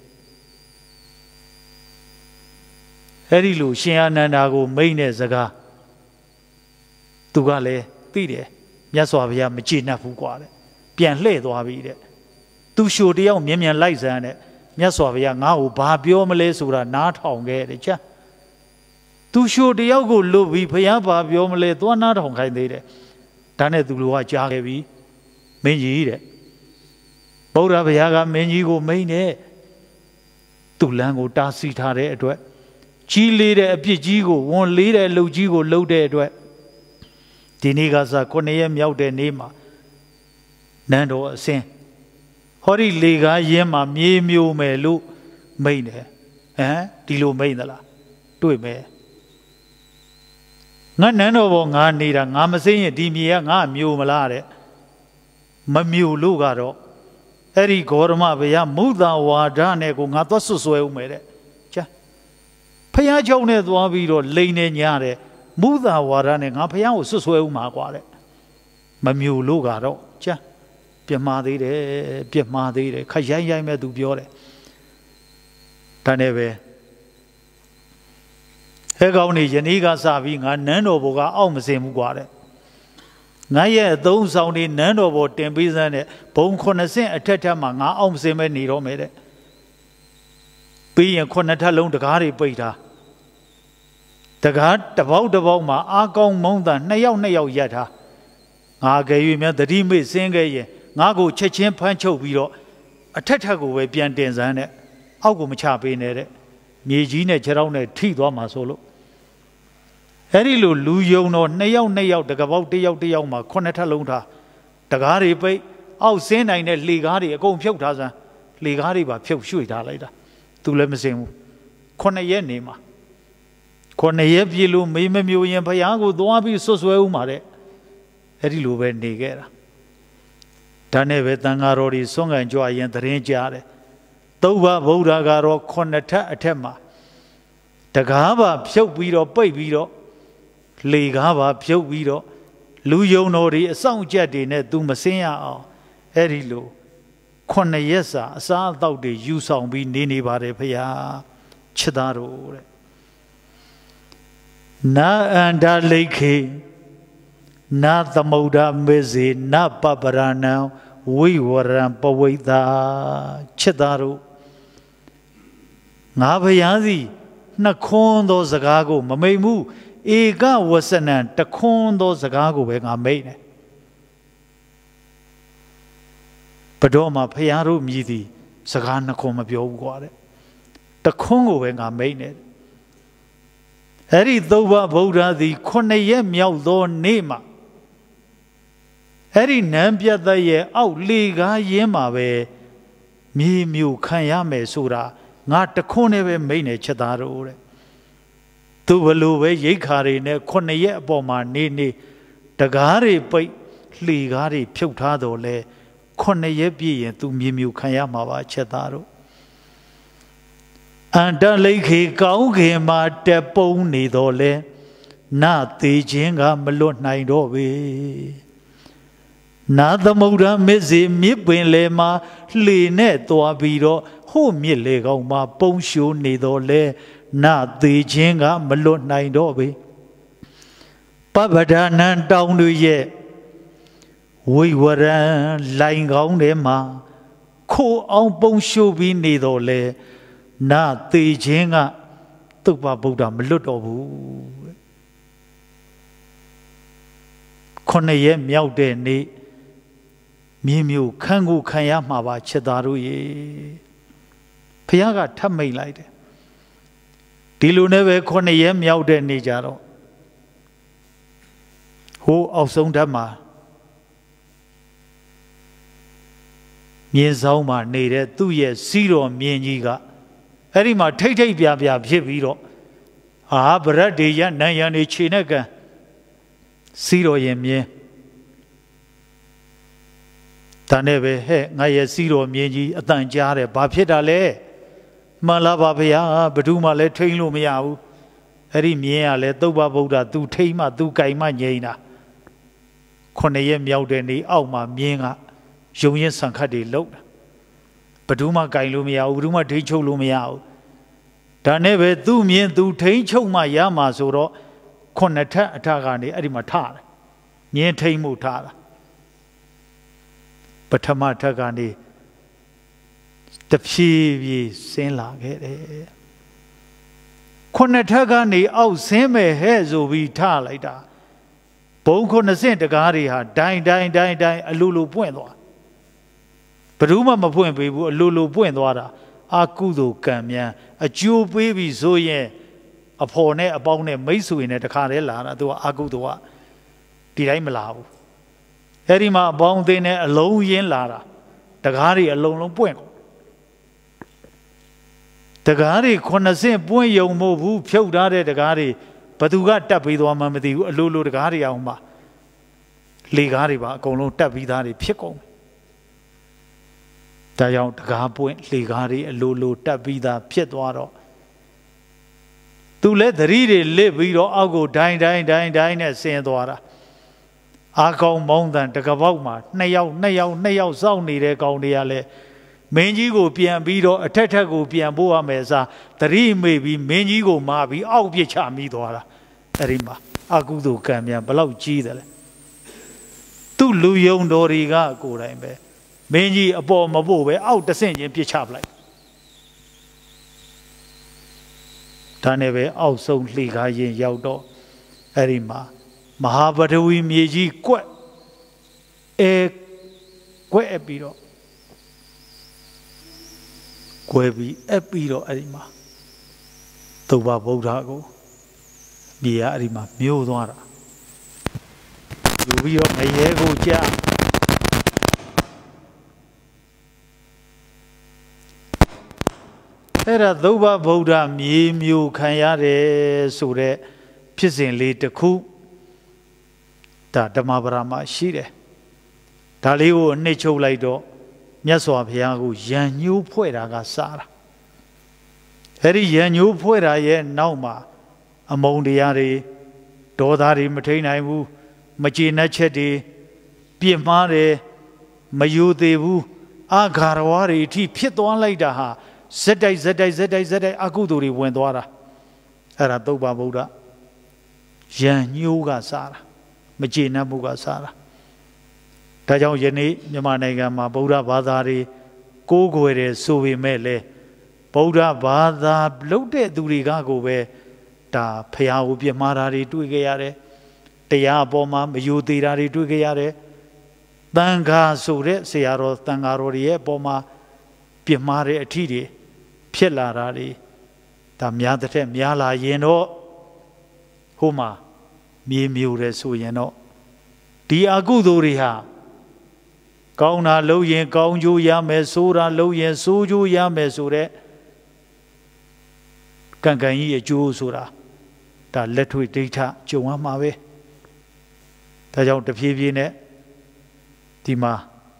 အဲ့ဒီလိုရှင်အာနန္ဒာကိုမိန့်တဲ့စကားသူကလည်းသိတယ်မြတ်စွာဘုရားမကျေနပ်ဘူးကွာတဲ့ပြန်လှည့်သွားပြီတဲ့သူသူရှိုတယောက်မြင်မြန်လိုက်စမ်းတဲ့မြတ်စွာဘုရားငါ့ကိုဘာပြောမလဲဆိုတာနားထောင်ခဲ့တယ်ချာသူရှိုတယောက်ကိုလွတ်ပြီးဘုရားဘာပြောမလဲသွားနားထောင်ခိုင်းသေးတယ်ဒါနဲ့သူလူကကြားခဲ့ပြီမင်းကြီးတဲ့ဗုဒ္ဓဘုရားကမင်းကြီးကိုမိန်နဲ့သူ့လမ်းကိုတားဆီးထားတဲ့အတွက်ကြီးလေးတဲ့အပြစ်ကြီးကိုဝန်လေးတဲ့အလုပ်ကြီးကိုလုပ်တဲ့အတွက်ဒီနေ့ကစားခုနှစ်ရက်မြောက်တဲ့နေ့မှာနန်းတော်အစဉ်ဟောဒီလေကားရင်းမှာမြေမျိုးမယ်လို့မိန်တယ်ဟမ်ဒီလိုမိန်သလားတွေ့မယ်ငါနန်းတော်ဘောငါနေတာငါမစိမ့်ရင်ဒီမြေကငါမျိုးမလားတဲ့မမျိုးလို့ကတော့အဲ့ဒီဂေါရမဘုရားမုဒ္ဒဝါဒနဲ့ကိုငါသွားဆွဆွဲဦးမယ်တဲ့ချာဖះเจ้าနဲ့သွားပြီးတော့လိန်နေညတဲ့မုဒ္ဒဝါဒနဲ့ငါဖះကိုဆွဆွဲဦးမှာကွာတဲ့မမျိုးလို့ကတော့ချာပြမှားသေးတယ်ပြမှားသေးတယ်ခရိုင်းရိုင်းမဲ့သူပြောတယ်ဒါနဲ့ပဲဟဲ့ကောင်းနေယနေ့ကစပြီးငါနန်းတော်ဘောကအောက်မစင်ဘူးကွာတဲ့ငါရဲ့အသုံးဆောင်တွေနန်းတော်ဘောတင်ပေးစမ်းတဲ့ဘုံခုနှစ်ဆင့်အထက်ထက်မှာငါအောက်မစင်ပဲနေတော့မယ်တဲ့ပြီးရင်ခုနှစ်ထပ်လုံးတကားတွေပိတ်ထားတကားတပေါက်တပေါက်မှာအာကောင်းမုံတာနှစ်ယောက်နှစ်ယောက်ရက်ထားငါကြွေမြတ်တတိမိတ်စင်းခဲ့ရင်ငါကိုချက်ချင်းဖမ်းချုပ်ပြီးတော့အထက်ထက်ကိုပဲပြန်တင်စမ်းတဲ့အောက်ကိုမချပေးနဲ့တဲ့မြေကြီးနဲ့ခြေထောက်နဲ့ထိသွားမှာဆိုလို့အဲ့ဒီလိုလူယုံတော့နှစ်ယောက်နှစ်ယောက်တကပေါက်တစ်ယောက်တစ်ယောက်မှာခုနှစ်ထပ်လုံးထားတကားတွေပိတ်အောက်ဆင်းနိုင်တဲ့လေကားတွေအကုန်ဖြုတ်ထားစမ်းလေကားတွေပါဖြုတ်ရွှေ့ထားလိုက်တာသူလည်းမစင်ဘူးခုနှစ်ရက်နေမှာခုနှစ်ရက်ပြည့်လို့မေးမမျိုးရင်ဘုရားကိုသွားပြီးဆွဆွဲဦးမှာတဲ့အဲ့ဒီလိုပဲနေခဲ့တာဒါနဲ့ပဲတန်ဃာတော်တွေဆွမ်းခံကြွရင်သတင်းကြားတယ်သုဘဗုဒ္ဓကတော့ခုနှစ်ထပ်အထက်မှာတကားပါဖြုတ်ပြီးတော့ပိတ်ပြီးတော့လေကားပါဖြုတ်ပြီးတော့လူယုံတော်တွေအဆောင်ကြက်တွေနဲ့သူမစင်းရအောင်အဲ့ဒီလိုခုနှစ်ရက်စာအစားအသောက်တွေယူဆောင်ပြီးနေနေပါတယ်ဖရာချစ်သားတို့တဲ့နာအန္တလိခေနာသမုဒ္ဒမေဇေနာပပရဏံဝိဝရံပဝိတာချစ်သားတို့ငါဖရာစီနှခွန်းသောစကားကိုမမိတ်ဘူးဧကဝဆနံတခွန်းသောစကားကိုပဲငါမိတ်တယ်ဘတော်မှာဖရာတို့မြည်သည်စကားနှခွန်းမပြောဘူးကွာတဲ့တခွန်းကိုပဲငါမိတ်တယ်အဲ့ဒီသုဘဗုဒ္ဓသည်ခုနှစ်ရက်မြောက်သောနေ့မှာအဲ့ဒီနန်းပြတ်သက်ရဲ့အောက်လေကားရင်းမှာပဲမြေမြူခံရမယ်ဆိုတာငါတခွန်းနဲ့ပဲမိတ်နေချက်သားတို့တဲ့သူဘလို့ပဲရိတ်ခါတွေနဲ့ခုနှစ်ရက်အပေါ်မှာနေနေတကားတွေပိတ်လှေကားတွေဖြုတ်ထားတော့လဲခုနှစ်ရက်ပြည့်ရင်သူမြေမြူခံရမှာပါချက်သားတို့အန္တလိခေကောင်းခင်မှာတက်ပုံးနေတော့လဲနသေးခြင်းကမလွတ်နိုင်တော့ပေနာသမုဒ္ဒမစ္စေမြစ်ပင်လေမှာလှေနဲ့သွားပြီးတော့ဟို့မြစ်လေကောင်မှာပုံရှိုးနေတော့လဲနသေးခြင်းကမလွတ်နိုင်တော့ပေပပဒနံတောင်းတို့ရဲ့ဝိဝရံလိုင်ကောင်းထဲမှာခိုးအောင်ပုံရှိုးပြီးနေတော့လဲနသေးခြင်းကသုဘဗုဒ္ဓမလွတ်တော့ဘူးခုနှစ်ရက်မြောက်တဲ့နေ့မြေမျိုးခန်းကိုခံရမှာပါချက်သားတို့ရေဘုရားကထပ်မိတ်လိုက်တယ်ဒီလိုနဲ့ပဲခုနှစ်ရက်မြောက်တဲ့နေ့ကြတော့ဟိုးအောက်ဆုံးဓာတ်မှာမြင်းဆောင်မှာနေတဲ့သူ့ရဲ့စီးတော်မြင်းကြီးကအဲ့ဒီမှာထိတ်ထိတ်ပြပြဖြစ်ပြီးတော့အာဗရတ်တွေရနန်းရံတွေခြေနဲ့ကန်စီးတော်ရင်မြင်းတန်နဲ့ပဲဟဲ့ငါရဲ့စီးတော်မြင်းကြီးအတန်ကြားတယ်ဘာဖြစ်တာလဲမှန်လားပါဗျာဘယ်သူမှလည်းထိန်လို့မရဘူးအဲ့ဒီမြင်းကလည်းသုဘဗုဒ္ဓသူထိန်မှသူကြိုင်မှငြိမ်းတာခုနှစ်ရက်မြောက်တဲ့နေ့အောက်မှာမြင်းကယုံရင်ဆံခတ်တွေလှုပ်တာဘယ်သူမှကြိုင်လို့မရဘူးဘယ်သူမှထိန်ချုပ်လို့မရဘူးဒါနဲ့ပဲသူ့မြင်းသူထိန်ချုပ်မှရမှာဆိုတော့ခုနှစ်ထပ်အထက်ကနေအဲ့ဒီမှာထားတယ်မြင်းထိန်မှုထားတာပထမထက်ကနေတဖြည်းဖြည်းဆင်းလာခဲ့တယ်ခုနှစ်ထက်ကနေအောက်ဆင်းမယ်ဟဲ့ဆိုပြီးထားလိုက်တာဘုံခုနှစ်ဆင့်တကားတွေဟာဒိုင်ဒိုင်ဒိုင်ဒိုင်အလိုလိုပွင့်သွားဘယ်သူမှမပွင့်ပေးဘူးအလိုလိုပွင့်သွားတာအာကုသိုလ်ကံများအကျိုးပေးပြီးဆိုရင်အဖော်နဲ့အပေါင်းနဲ့မိတ်ဆွေနဲ့တခါတည်းလာတာသူကအာကုသိုလ်ကဒီတိုင်းမလာဘူးအဲ့ဒီမှာအပေါင်းအသင်းနဲ့အလုံးရင်းလာတာတကားတွေအလုံးလုံးပွင့်တကားတွေခုနှစ်ဆင့်ပွင့်ယုံမို့ဘူးဖြုတ်ထားတဲ့တကားတွေဘသူကတက်ပြီးသွားမှမသိဘူးအလိုလိုတကားတွေအောင်ပါလေကားတွေပါအကုန်လုံးတက်ပြီးသားတွေဖြစ်ကုန်ဒါကြောင့်တကားပွင့်လေကားတွေအလိုလိုတက်ပြီးသားဖြစ်သွားတော့သူလည်းသတိတွေလစ်ပြီးတော့အောက်ကိုဒိုင်းဒိုင်းဒိုင်းဒိုင်းနဲ့ဆင်းသွားတာအာကောင်မောင်းတန်တကပေါက်မှာနှစ်ယောက်နှစ်ယောက်နှစ်ယောက်စောင့်နေတဲ့ကောင်တွေကလည်းမင်းကြီးကိုပြန်ပြီးတော့အထက်ထက်ကိုပြန်ဖို့ရမယ်စားသတိမေ့ပြီးမင်းကြီးကိုမာပြီးအောက်ပြစ်ချမိသွားတာအဲ့ဒီမှာအကုသိုလ်ကံများဘလောက်ကြီးတယ်လဲသူ့လူယုံတော်တွေကကိုယ်တိုင်ပဲမင်းကြီးအပေါ်မဖို့ပဲအောက်တဆင့်ချင်းပြစ်ချပလိုက်ဒါနဲ့ပဲအောက်ဆုံးလှေကားရင်ရောက်တော့အဲ့ဒီမှာမဟာပထဝီမြေကြီးကွက်အဲကွက်အပ်ပြီးတော့ကွယ်ပြီးအပ်ပြီးတော့အဲ့ဒီမှာသုဘဗုဒ္ဓကိုမြေကအဲ့ဒီမှာမျိုးသွားတာယူပြီးတော့ငရဲကိုကြာအဲ့ဒါသုဘဗုဒ္ဓမြေမျိုးခံရတယ်ဆိုတဲ့ဖြစ်စဉ်လေးတစ်ခုဒါဓမ္မပဒမှာရှိတယ်ဒါလေးကိုအနှစ်ချုပ်လိုက်တော့မြတ်စွာဘုရားကိုရန်ညှိုးဖွဲ့တာကစားတာအဲ့ဒီရန်ညှိုးဖွဲ့တာရဲ့နောက်မှာအမုန်းတရားတွေဒေါသတွေမထိန်နိုင်ဘူးမကျေနပ်ချက်တွေပြစ်မှားတယ်မယိုသေးဘူးအာဃာရဝါတွေအထိဖြစ်သွားလိုက်တာဟာဇက်တိုက်ဇက်တိုက်ဇက်တိုက်ဇက်တိုက်အကုသိုလ်တွေဝင်သွားတာအဲ့ဒါသုဘဗုဒ္ဓရန်ညှိုးကစားတာမကျေနပ်မှုကစားတာဒါကြောင့်ယနေ့မြန်မာနိုင်ငံမှာဗုဒ္ဓဘာသာတွေကိုးကွယ်တယ်ဆိုပေမဲ့လည်းဗုဒ္ဓဘာသာလုပ်တဲ့သူတွေကကိုပဲဒါဖျားကိုပြမှားတာတွေတွေ့ကြရတယ်တရားအပေါ်မှာမယိုသေးတာတွေတွေ့ကြရတယ်တန်ခါဆိုတဲ့ဆရာတော်တန်ခါတော်တွေရဲ့အပေါ်မှာပြမှားတဲ့အထီးတွေဖြစ်လာတာတွေဒါများတဲ့များလာရင်တော့ဟိုမှာမြေမျိုးတယ်ဆိုရင်တော့ဒီအကုသိုလ်တွေဟာကောင်းတာလုပ်ရင်ကောင်းကျိုးရမယ်ဆိုးတာလုပ်ရင်ဆိုးကျိုးရမယ်ဆိုတဲ့ကံကံကြီးအကျိုးဆိုတာဒါလက်တွေ့ဒိဋ္ဌကြုံရမှာပဲဒါကြောင့်တဖြည်းဖြည်းနဲ့ဒီမှာ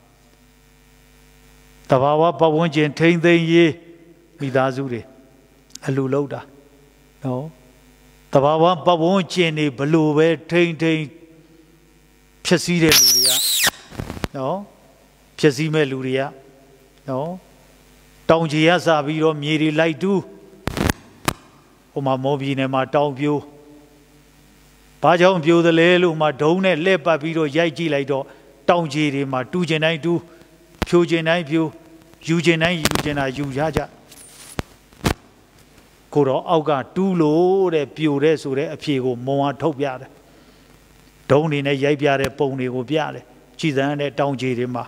တဘာဝပတ်ဝန်းကျင်ထိမ့်သိမ်းရေးမိသားစုတွေအလူလောက်တာနော်တဘာဝပတ်ဝန်းကျင်တွေဘလို့ပဲထိမ့်ထိမ့်ဖြစ်စည်းတဲ့လူတွေကနော်ဖြစ်စည်းမဲ့လူတွေကနော်တောင်ကြီးရစပြီးတော့မြေတွေလိုက်တူးဟိုမှာမော်ပြည်နယ်မှာတောင်ပြိုးဘာကြောင့်ပြိုးသလဲလို့မှဒုံးနဲ့လှည့်ပတ်ပြီးတော့ရိုက်ကြည့်လိုက်တော့တောင်ကြီးတွေမှာတူးကျင်တိုင်းတူးဖြိုကျင်တိုင်းဖြိုးယူကျင်တိုင်းယူကျင်တာယူရကြကိုတော့အောက်ကတူးလို့တဲ့ပြိုတဲ့ဆိုတဲ့အဖြေကိုမုံအားထုတ်ပြတယ်ဒုံးနေနဲ့ရိုက်ပြတဲ့ပုံတွေကိုပြတယ်ကြည်စမ်းတဲ့တောင်ကြီးတွေမှာ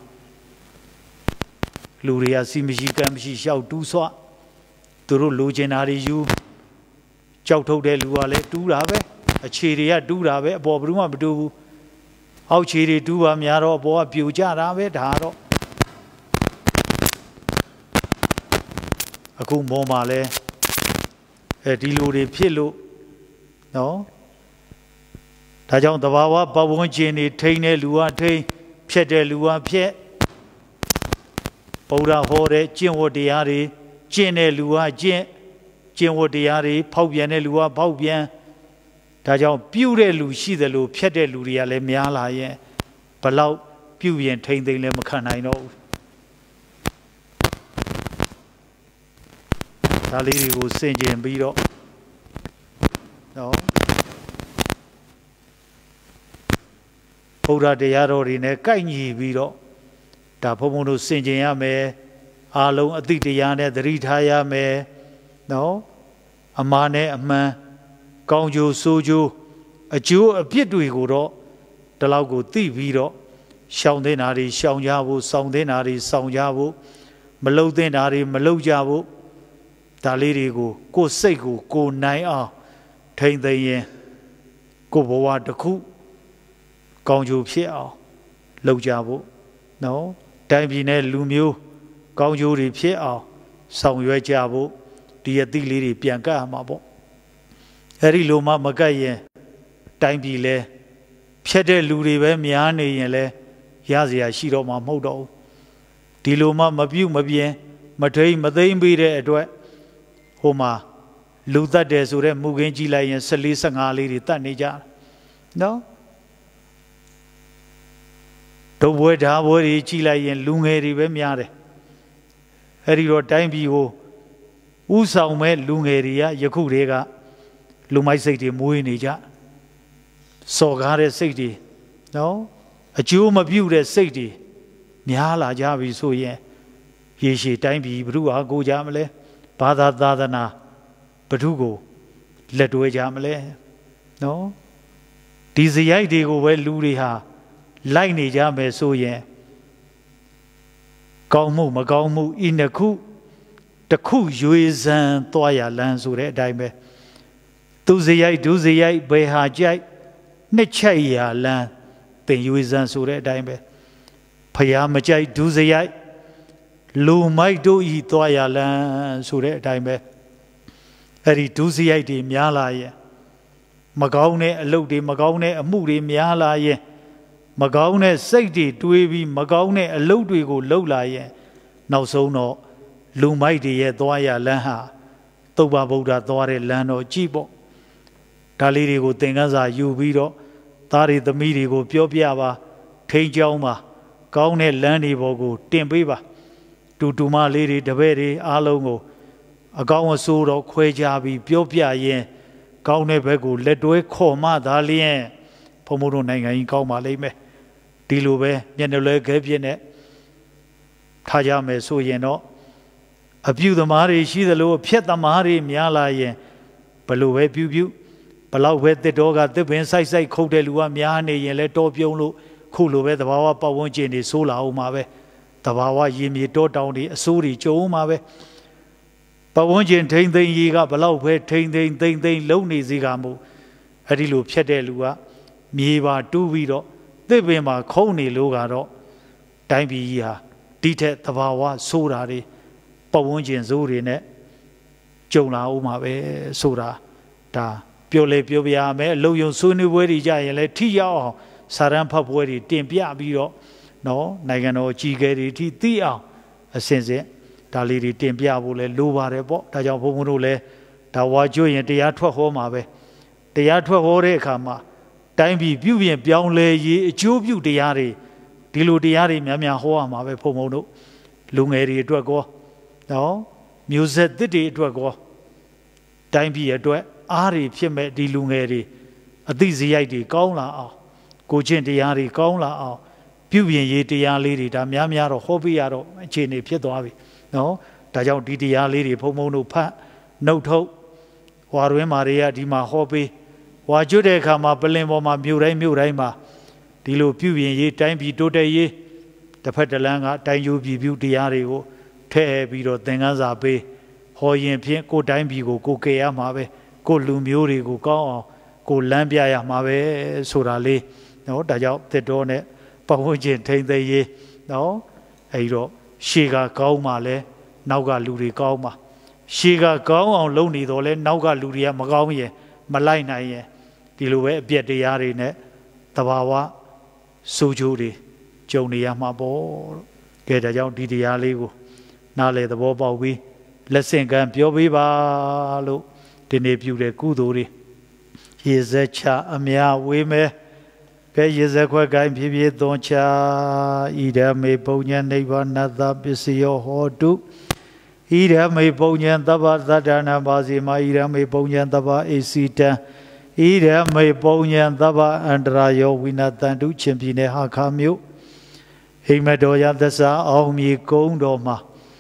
လူတွေကစီမရှိကံမရှိရှောက်တူးဆွသူတို့လိုချင်တာတွေယူကြောက်ထုတ်တဲ့လူကလည်းတူးတာပဲအခြေတွေကတူးတာပဲအပေါ်ဘယ်သူမှမတူဘူးအောက်ခြေတွေတူးပါများတော့အပေါ်ကပြိုကျတာပဲဒါတော့အခုမောမှာလဲအဲဒီလူတွေဖြစ်လို့နော်ဒါကြောင့်တဘာဝပတ်ဝန်းကျင်တွေထိန်းတဲ့လူကထိန်းဖြတ်တဲ့လူကဖြတ်ဗုဒ္ဓဟောတဲ့ကျင့်ဝတ်တရားတွေကျင့်တဲ့လူကကျင့်ကျင့်ဝတ်တရားတွေဖောက်ပြန်တဲ့လူကဖောက်ပြန်ဒါကြောင့်ပြုတဲ့လူရှိတယ်လို့ဖြတ်တဲ့လူတွေကလည်းများလာရင်ဘလောက်ပြုရင်ထိမ့်သိမ့်လည်းမခံနိုင်တော့ဘူးဒါလေးတွေကိုစင်ကြင်ပြီးတော့နော်ဗုဒ္ဓတရားတော်တွေနဲ့ကိုက်ညီပြီးတော့ဒါဘုံဘုံတို့စင်ကြင်ရမယ်အားလုံးအတိတရားနဲ့သတိထားရမယ်နော်အမှားနဲ့အမှန်ကောင်းကျိုးဆိုးကျိုးအကျိုးအပြစ်တွေကိုတော့ဒီလောက်ကိုသိပြီးတော့ရှောင်တဲ့နာတွေရှောင်ကြဖို့စောင့်တဲ့နာတွေစောင့်ကြဖို့မလုံတဲ့နာတွေမလုံကြဖို့ဒါလေးတွေကိုကိုယ်စိတ်ကိုကိုယ်နိုင်အောင်ထိမ့်သိမ်းရင်ကိုယ်ဘဝတစ်ခုကောင်းကျိုးဖြစ်အောင်လုပ်ကြဖို့နော်တိုင်းပြည်နဲ့လူမျိုးကောင်းကျိုးတွေဖြစ်အောင်ဆောင်ရွက်ကြဖို့ဒီအသည့်လေးတွေပြန်ကပ်မှာပေါ့အဲ့ဒီလိုမှမကပ်ရင်တိုင်းပြည်လဲဖြတ်တဲ့လူတွေပဲများနေရင်လဲရစရာရှိတော့မှမဟုတ်တော့ဘူးဒီလိုမှမပြုတ်မပြင်းမထိန်မသိမ့်ပေးတဲ့အတွက်ဟိုမှာလူတတ်တယ်ဆိုတဲ့မူခင်းကြည့်လိုက်ရင်၁၄ ၁၅လေးတွေတတ်နေကြနော်ဒုဘွဲဓာဘွဲတွေကြည့်လိုက်ရင်လူငယ်တွေပဲများတယ်အဲ့ဒီတော့တိုင်းပြည်ကိုဥဆောင်မဲ့လူငယ်တွေကယခုတည်းကလူမိုက်စိတ်တွေမွေးနေကြစော်ကားတဲ့စိတ်တွေနော်အကျိုးမပြုတဲ့စိတ်တွေများလာကြပြီဆိုရင်ရေရှည်တိုင်းပြည်ဘုရားကိုကြမလဲဘာသာသာသနာဘုသူကိုလက်တွဲကြမလဲနော်ဒီစရိုက်တွေကိုပဲလူတွေဟာလိုက်နေကြမယ်ဆိုရင်ကောင်းမှုမကောင်းမှုဤနှစ်ခုတစ်ခုရွေစံသွားရလန်းဆိုတဲ့အတိုင်းပဲသူစရိုက်ဒုစရိုက်ဘယ်ဟာကြိုက်နှစ်ချက်ရလန်းတင်ရွေစံဆိုတဲ့အတိုင်းပဲဖျားမကြိုက်ဒုစရိုက်လူမိုက်တို့ဤသွားရလန်းဆိုတဲ့အတိုင်းပဲအဲ့ဒီဒုစရိုက်တွေများလာရင်မကောင်းတဲ့အလုပ်တွေမကောင်းတဲ့အမှုတွေများလာရင်မကောင်းတဲ့စိတ်တွေတွေးပြီးမကောင်းတဲ့အလုပ်တွေကိုလုပ်လာရင်နောက်ဆုံးတော့လူမိုက်တွေရဲ့သွားရလန်းဟာသုဘဗုဒ္ဓသွားတဲ့လမ်းတော့ကြည့်ပေါ့ဒါလေးတွေကိုသင်ခန်းစာယူပြီးတော့သားတွေသမီးတွေကိုပြောပြပါထိန်းကျောင်းပါကောင်းတဲ့လမ်းတွေပေါ်ကိုတင်ပေးပါတူတူမလေးတွေတပည့်တွေအားလုံးကိုအကောင်းအဆိုးတော့ခွဲခြားပြီးပြောပြရင်ကောင်းတဲ့ဘက်ကိုလက်တွဲခေါ်မှသာလျှင်ဘုံဘုံတို့နိုင်ငံကြီးကောင်းပါလိမ့်မယ်ဒီလိုပဲမျက်နှာလွဲခဲပြည့်နဲ့ထားကြမယ်ဆိုရင်တော့အပြုသမားတွေရှိသလိုအဖြတ်သမားတွေများလာရင်ဘလို့ပဲပြုပြုဘလောက်ပဲတစ်တော်ကတစ်ပင်ဆိုင်ဆိုင်ခုတ်တဲ့လူကများနေရင်လဲတောပြုံးလို့ခုလိုပဲသဘာဝပတ်ဝန်းကျင်တွေဆိုးလာအောင်မှာပဲသဘာဝရေမြေတောတောင်တွေအဆိုးတွေကျုံမှာပဲပတ်ဝန်းကျင်ထိမ့်သိမ့်ကြီးကဘလောက်ပဲထိမ့်သိမ့်သိမ့်သိမ့်လုံနေစေကမို့အဲ့ဒီလိုဖြတ်တဲ့လူကမြေပါတူးပြီးတော့တစ်ပင်မှာခုံနေလို့ကတော့တိုင်းပြည်ကြီးဟာဒီထက်သဘာဝဆိုးတာတွေပတ်ဝန်းကျင်ဆိုးတွေနဲ့ကြုံလာအောင်မှာပဲဆိုတာဒါပြောလေပြောပြရမယ်အလုံယုံဆွေးနွေးပွဲတွေကြရင်လည်းထိရောက်အောင်စာရန်ဖတ်ပွဲတွေတင်ပြပြီးတော့နော်နိုင်ငံတော်အကြီးအကဲတွေထိသိအောင်အစဉ်စဉ်ဒါလေးတွေတင်ပြဖို့လဲလိုပါတယ်ပေါ့ဒါကြောင့်ဘုန်းဘုန်းတို့လည်းဒါဝါကျွရင်တရားထွက်ဟောမှာပဲတရားထွက်ဟောတဲ့အခါမှာတိုင်းပြည်ပြုပြင်ပြောင်းလဲရေးအကျိုးပြုတရားတွေဒီလိုတရားတွေများများဟောရမှာပဲဘုန်းဘုန်းတို့လူငယ်တွေအတွက်ကောနော်မျိုးဆက်သစ်တွေအတွက်ကောတိုင်းပြည်အတွက်အားတွေဖြစ်မဲ့ဒီလူငယ်တွေအသိစရိုက်တွေကောင်းလာအောင်ကိုချင်းတရားတွေကောင်းလာအောင်ပြုပြင်ရေးတရားလေးတွေဒါများများတော့ဟောပြရတော့အခြေအနေဖြစ်သွားပြီနော်ဒါကြောင့်ဒီတရားလေးတွေဘုံဘုံတို့ဖတ်နှုတ်ထုတ်ဟွာတွင်မာတွေကဒီမှာဟောပေးဟွာကျွတ်တဲ့အခါမှာပလင်ပေါ်မှာမြို့တိုင်းမြို့တိုင်းမှာဒီလိုပြုပြင်ရေးတိုင်းပြည်တိုးတက်ရေးတစ်ဖက်တစ်လမ်းကတိုင်းယူပြည်ပြုတရားတွေကိုထည့်ပြီးတော့သင်ခန်းစာပေးဟောရင်ဖြင့်ကိုတိုင်းပြည်ကိုကိုကယ်ရမှာပဲကိုလူမျိုးတွေကိုကောင်းအောင်ကိုလမ်းပြရမှာပဲဆိုတာလေးနော်ဒါကြောင့်တစ်တော်နဲ့ပတ်ဝန်းကျင်ထိမ့်သိမ်းရေးနော်အဲဒီတော့ရှေ့ကကောင်းမှလဲနောက်ကလူတွေကောင်းမှရှေ့ကကောင်းအောင်လုပ်နေတော့လဲနောက်ကလူတွေကမကောင်းရင်မလိုက်နိုင်ရင်ဒီလိုပဲအပြည့်တရားတွေနဲ့တဘာဝစိုးချိုးတွေကြုံနေရမှာပေါ့ကဲဒါကြောင့်ဒီတရားလေးကိုနားလေသဘောပေါက်ပြီးလက်ဆင့်ကမ်းပြောပေးပါလို့ဒီနေ့ပြုတဲ့ကုသိုလ်တွေရေစက်ချအများဝေးမဲကဲရေစက်ခွက်ကိုင်းဖြည်းဖြည်းသွန်ချဣဒမေပုံညံနိဗ္ဗာနတပစ္စယောဟောတုဣဒမေပုံညံသဗ္ဗသတ္တနာပါစီမဣဒမေပုံညံသဗ္ဗအေစီတံဣဒမေပုံညံသဗ္ဗအန္တရာယောဝိနတန္တုချင်းပြည်နယ်ဟာခါမြို့ဟိမတော်ရသစ္စာအောင်မြေကုန်းတော်မှာ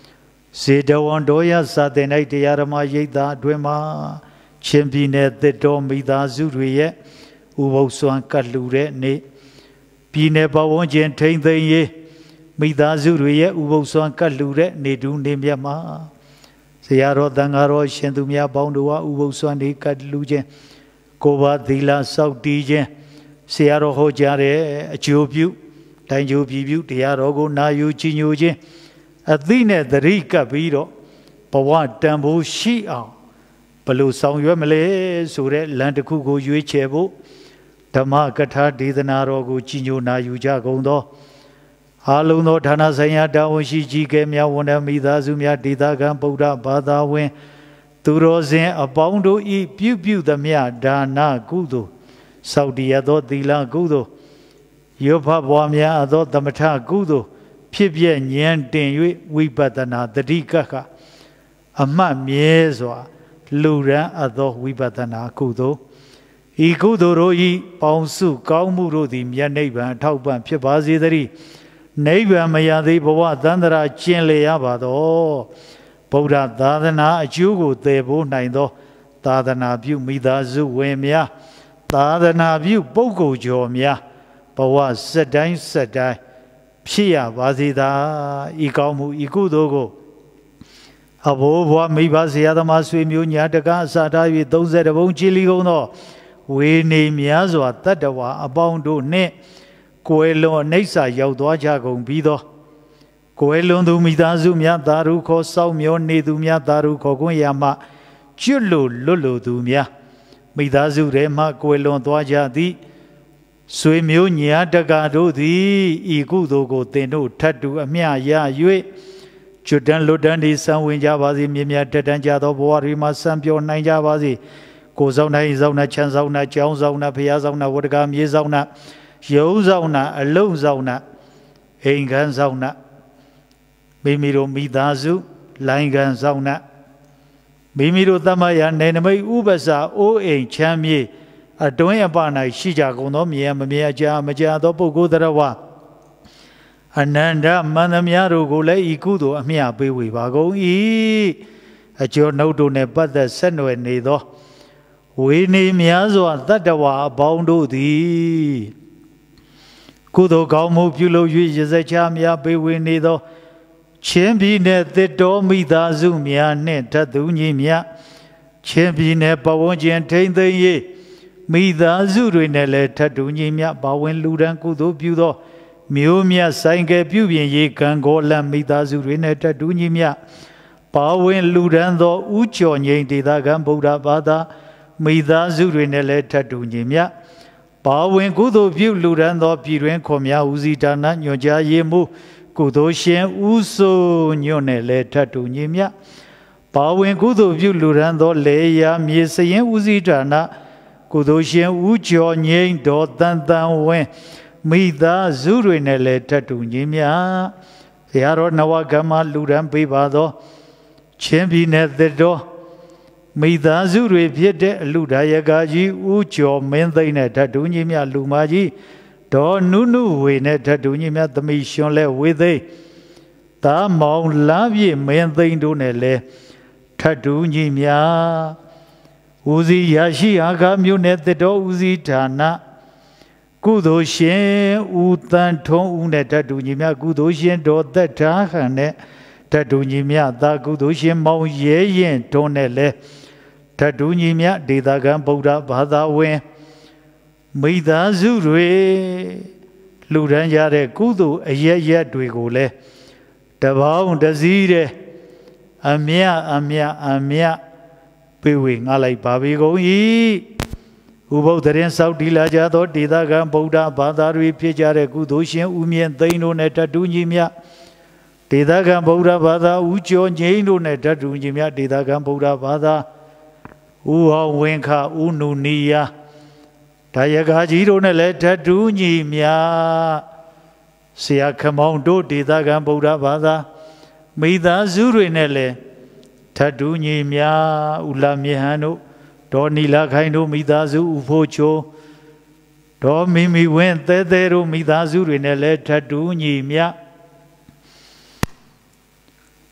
စေတဝန်တော်ရစာတင်၌တရားဓမ္မရိပ်သာအတွင်းမှာချင်းပြည်နယ်သစ်တော်မိသားစုတွေရဲ့ဥပုသ်စွမ်းကတ်လှူတဲ့နေ့ပြည်နယ်ပတ်ဝန်းကျင်ထိမ့်သိမ်းရေးမိသားစုတွေရဲ့ဥပုသ်စွမ်းကတ်လှူတဲ့နေ့တူးနေ့မြတ်မှာဆရာတော်တန်ဃာတော်ရှင်သူများပေါင်းတို့ဟာဥပုသ်စွမ်းတွေကတ်လှူခြင်းကိုယ်ပါသီလစောင့်တည်ခြင်းဆရာတော်ဟောကြားတဲ့အကျိုးပြုတိုင်းကျိုးပြည်ပြုတရားတော်ကိုနာယူကြည်ညိုခြင်းအသိနဲ့သတိကပ်ပြီးတော့ဘဝတန်ဖိုးရှိအောင်ဘယ်လိုဆောင်ရွက်မလဲဆိုတဲ့လမ်းတစ်ခုကိုရွေးချယ်ဖို့ဓမ္မကထာဒေသနာတော်ကိုကြည်ညိုနာယူကြကုန်သောအားလုံးသောဌာနဆိုင်ရာတာဝန်ရှိကြီးကဲများဝန်ထမ်းမိသားစုများဒေသခံဗုဒ္ဓဘာသာဝင်သူတော်စင်အပေါင်းတို့ဤပြုပြုသမျှဒါနကုသိုလ်စောင့်တည်သောသီလကုသိုလ်ယောဘဘွားများအသောသမထကုသိုလ်ဖြစ်ပြဉာဏ်တင်၍ဝိပဿနာတတိကကအမှတ်မြဲစွာလူရန်အသောဝိပဿနာကုသိုလ်ဤကုသိုလ်တို့ဤပေါင်းစုကောင်းမှုတို့သည်မြတ်နိဗ္ဗာန်အထောက်ပံ့ဖြစ်ပါစေသတည်းနိဗ္ဗာန်မရသေးဘဝသန္တရာကျင်လေရပါသောဗုဒ္ဓသာသနာအကျိုးကိုသယ်ဖို့နိုင်သောသာသနာပြုမိသားစုဝင်များသာသနာပြုပုဂ္ဂိုလ်ကျော်များဘဝစက်တိုင်းစက်တိုင်းဖြစ်ရပါစေသာဤကောင်းမှုဤကုသိုလ်ကိုအဘိုးဘွားမိဘဆရာသမားဆွေမျိုးညာတကားအစာထား၍သုံးဆယ်တဘုံချီလီကုန်သောဝေနေများစွာတတ္တဝါအပေါင်းတို့နှင့်ကိုယ်လွန်အနိစ္စရောက်သွားကြကုန်ပြီးသောကိုယ်လွန်သူမိသားစုများသာရုခေါ်စောင့်မျောနေသူများသာရုခေါ်ခွင့်ရမှကျွတ်လို့လွတ်လို့သူများမိသားစုထဲမှကိုယ်လွန်သွားကြသည်ဆွေမျိုးညာတကာတို့သည်ဤကုသိုလ်ကိုသင်တို့ထပ်တူအမျှရ၍ကျွတ်တန်းလွတ်တန်းဒီစံဝင်ကြပါစေမြင်မြတ်တက်တန်းကြသောဘဝတွေမှာစံပြောနိုင်ကြပါစေကိုယ်ဆောင်နိုင်ဆောင်နာချမ်းဆောင်နာကြောင်းဆောင်နာဖျားဆောင်နာဝတ္တကမြေဆောင်နာရုံးဆောင်နာအလုံးဆောင်နာအိမ်ခန်းဆောင်နာမိမိတို့မိသားစုလိုင်းကန်ဆောင်နာမိမိတို့သမယနေနမိတ်ဥပ္ပစာအိုးအိမ်ချမ်းမြေအတွင်းအပ၌ရှိကြကုန်သောမြေမမြေအကြာမကြာသောပုဂ္ဂိုလ်တော်ဝအနန္တမန္တမြားတို့ကိုလည်းဤကုသိုလ်အမျှပေးဝေပါကုန်၏အကျော်နှုတ်တို့နှင့်ပတ်သက်ဆက်နွယ်နေသောဝေနေများစွာတတ္တဝါအပေါင်းတို့သည်ကုသိုလ်ကောင်းမှုပြုလုပ်၍ရစချများပေးဝေနေသောချင်းပြည်နယ်သစ်တော်မိသားစုများနှင့်ထပ်သူညီမြချင်းပြည်နယ်ပဝန်းကျင်ထိမ့်သိမ်းရေးမိသားစုတွေနဲ့လည်းထပ်တူညီမြပါဝင်လူဒန်းကုသိုလ်ပြုသောမျိုးမြတ်ဆိုင်ကယ်ပြုပြင်ရေးကံကောလမိသားစုတွေနဲ့ထပ်တူညီမြပါဝင်လူဒန်းသောဥကျော်ငိမ့်ဒေသခံဗုဒ္ဓဘာသာမိသားစုတွေနဲ့လည်းထပ်တူညီမြပါဝင်ကုသိုလ်ပြုလူဒန်းသောပြည်တွင်ခေါ်များဦးစီးဌာနညွှန်ကြားရေးမှူးကုသိုလ်ရှင်ဦးစိုးညွန့်နဲ့လည်းထပ်တူညီမြပါဝင်ကုသိုလ်ပြုလူဒန်းသောလေယာမြေစရင်ဦးစီးဌာနကုသိုလ်ရှင်ဦးကျော်ငိမ့်တော်တန်တန်ဝင်းမိသားစုတွေနဲ့လည်းထပ်တူညီမြဆရာတော်နဝကမ္မလူဒန်းပေးပါသောချင်းပြည်နယ်သစ်တော်မိသားစုတွေဖြစ်တဲ့အလူဒါယကာကြီးဦးကျော်မင်းသိန်းနဲ့ထပ်တူညီမြလူမကြီးဒေါ်နုနုဝေနဲ့ထပ်တူညီမြသမီးရှင်လဲဝေသိန်းတာမောင်လားပြည့်မင်းသိန်းတို့နဲ့လည်းထပ်တူညီမြဦးစီးရရှိအာဃာမြို့နယ်သစ်တော်ဦးစီးဌာနကုသိုလ်ရှင်ဦးတန်းထွန်းဦးနဲ့ထပ်တူညီမြကုသိုလ်ရှင်ဒေါ်သက်ထားဟန်နဲ့ထပ်တူညီမြသာကုသိုလ်ရှင်မောင်ရဲရင်တွန်းနဲ့လည်းထပ်တူညီမြဒေသခံဗုဒ္ဓဘာသာဝင်မိသားစုတွေလူဒန်းရတဲ့ကုသိုလ်အရက်ရက်တွေကိုလည်းတပေါင်းတစည်းတဲ့အမြအမြအမြပေးဝေငှလိုက်ပါပြီကုန်၏ဥပုသ်တရင်စောက်တီလာကြသောဒေသခံဗုဒ္ဓဘာသာတွေဖြစ်ကြတဲ့ကုသိုလ်ရှင်ဦးမြင့်သိန်းတို့နဲ့တတူညီမြဒေသခံဗုဒ္ဓဘာသာဦးကျော်ငိမ့်တို့နဲ့တတူညီမြဒေသခံဗုဒ္ဓဘာသာဦးဟောင်းဝင်းခဦးနုနီယာဒါယကာကြီးတို့နဲ့လည်းထပ်တူညီမြဆရာခမောင်တို့ဒေသခံဗုဒ္ဓဘာသာမိသားစုတွေနဲ့လည်းထပ်တူညီမြဦးလာမြေဟန်တို့ဒေါ်နီလာခိုင်တို့မိသားစုဦးဖို့ချိုဒေါ်မီမီဝင်းသဲသဲတို့မိသားစုတွေနဲ့လည်းထပ်တူညီမြ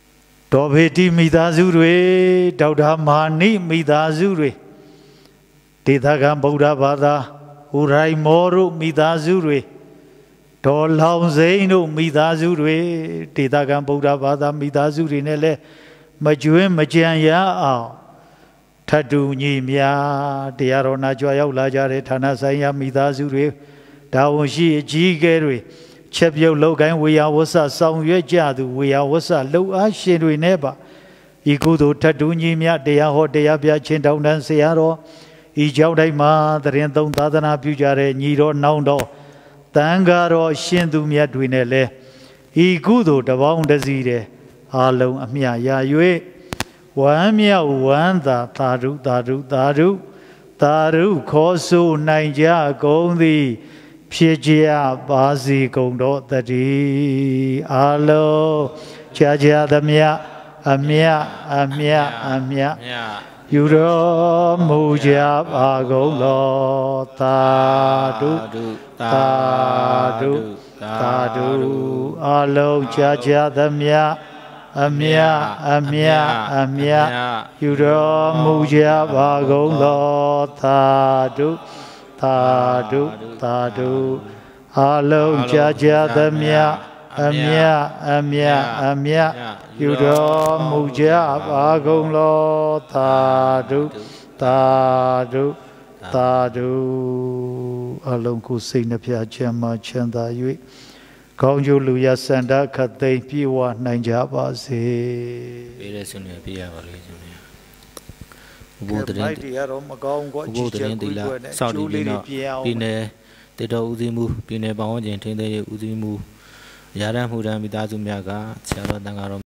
ဒေါ်ဖေတီမိသားစုတွေဒေါက်တာမာနိမိသားစုတွေဒေသခံဗုဒ္ဓဘာသာဦးရိုင်မောတို့မိသားစုတွေဒေါ်လောင်စိန်တို့မိသားစုတွေဒေသခံဗုဒ္ဓဘာသာမိသားစုတွေနဲ့လည်းမကျွင်းမကြံရအောင်ထတ်တူညီများတရားတော်နာကြွရောက်လာကြတဲ့ဌာနဆိုင်ရာမိသားစုတွေဒါဝန်ရှိအကြီးအကဲတွေချက်ပြုတ်လောက်ကိုင်းဝေယဝဆဆောင်ရွက်ကြသူဝေယဝဆလှုပ်အားရှင်တွေနဲ့ပါဤကုသိုလ်ထတ်တူညီများတရားဟောတရားပြခြင်းတောင်းတန်းဆရာတော်ဤကြောင့်တိုင်းမှာတရင်သုံးသာသနာပြုကြတဲ့ညီတော်နောင်တော်တန်ဃာတော်ရှင်သူမြတ်တွေနဲ့လည်းဤကုသိုလ်တပေါင်းတစည်းတဲ့အားလုံးအမြရာ၍ဝမ်းမြောက်ဝမ်းသာသာဓုသာဓုသာဓုသာဓုခေါ်ဆိုနိုင်ကြကုန်သည်ဖြစ်ကြပါစေကုန်တော်တည်းအားလုံးကြာကြာသမျှအမြအမြအမြယူတော်မူကြပါကုန်တော်သာဓုသာဓုသာဓုအားလုံးကြာကြာသမျှအမြအမြအမြယူတော်မူကြပါကုန်တော်သာဓုသာဓုသာဓုအားလုံးကြာကြာသမျှအမြအမြအမြယူတော်မူကြပါကုန်တော်သာဓုသာဓုသာဓုအလုံးကိုစိတ်နှပြချမ်းမှချမ်းသာ၍ကောင်းကျိုးလူရစန္ဒခတ်သိမ်းပြေဝနိုင်ကြပါစေပေးရဆွနေပြရပါလိမ့်ရှင်ဘုရားတရင်တရားတော်မကောင်းကွာကြည်ချက်ကိုယ်ကွယ်နဲ့ကျိုးလေးတွေပြအောင်ပြည်နယ်တေတော်ဦးစီးမှုပြည်နယ်ပေါင်းဝန်းကျင်ထိန်းသိမ်းရေးဦးစီးမှုရာထမှုရန်မိသားစုများကဆရာတော်တန်ဃာတော်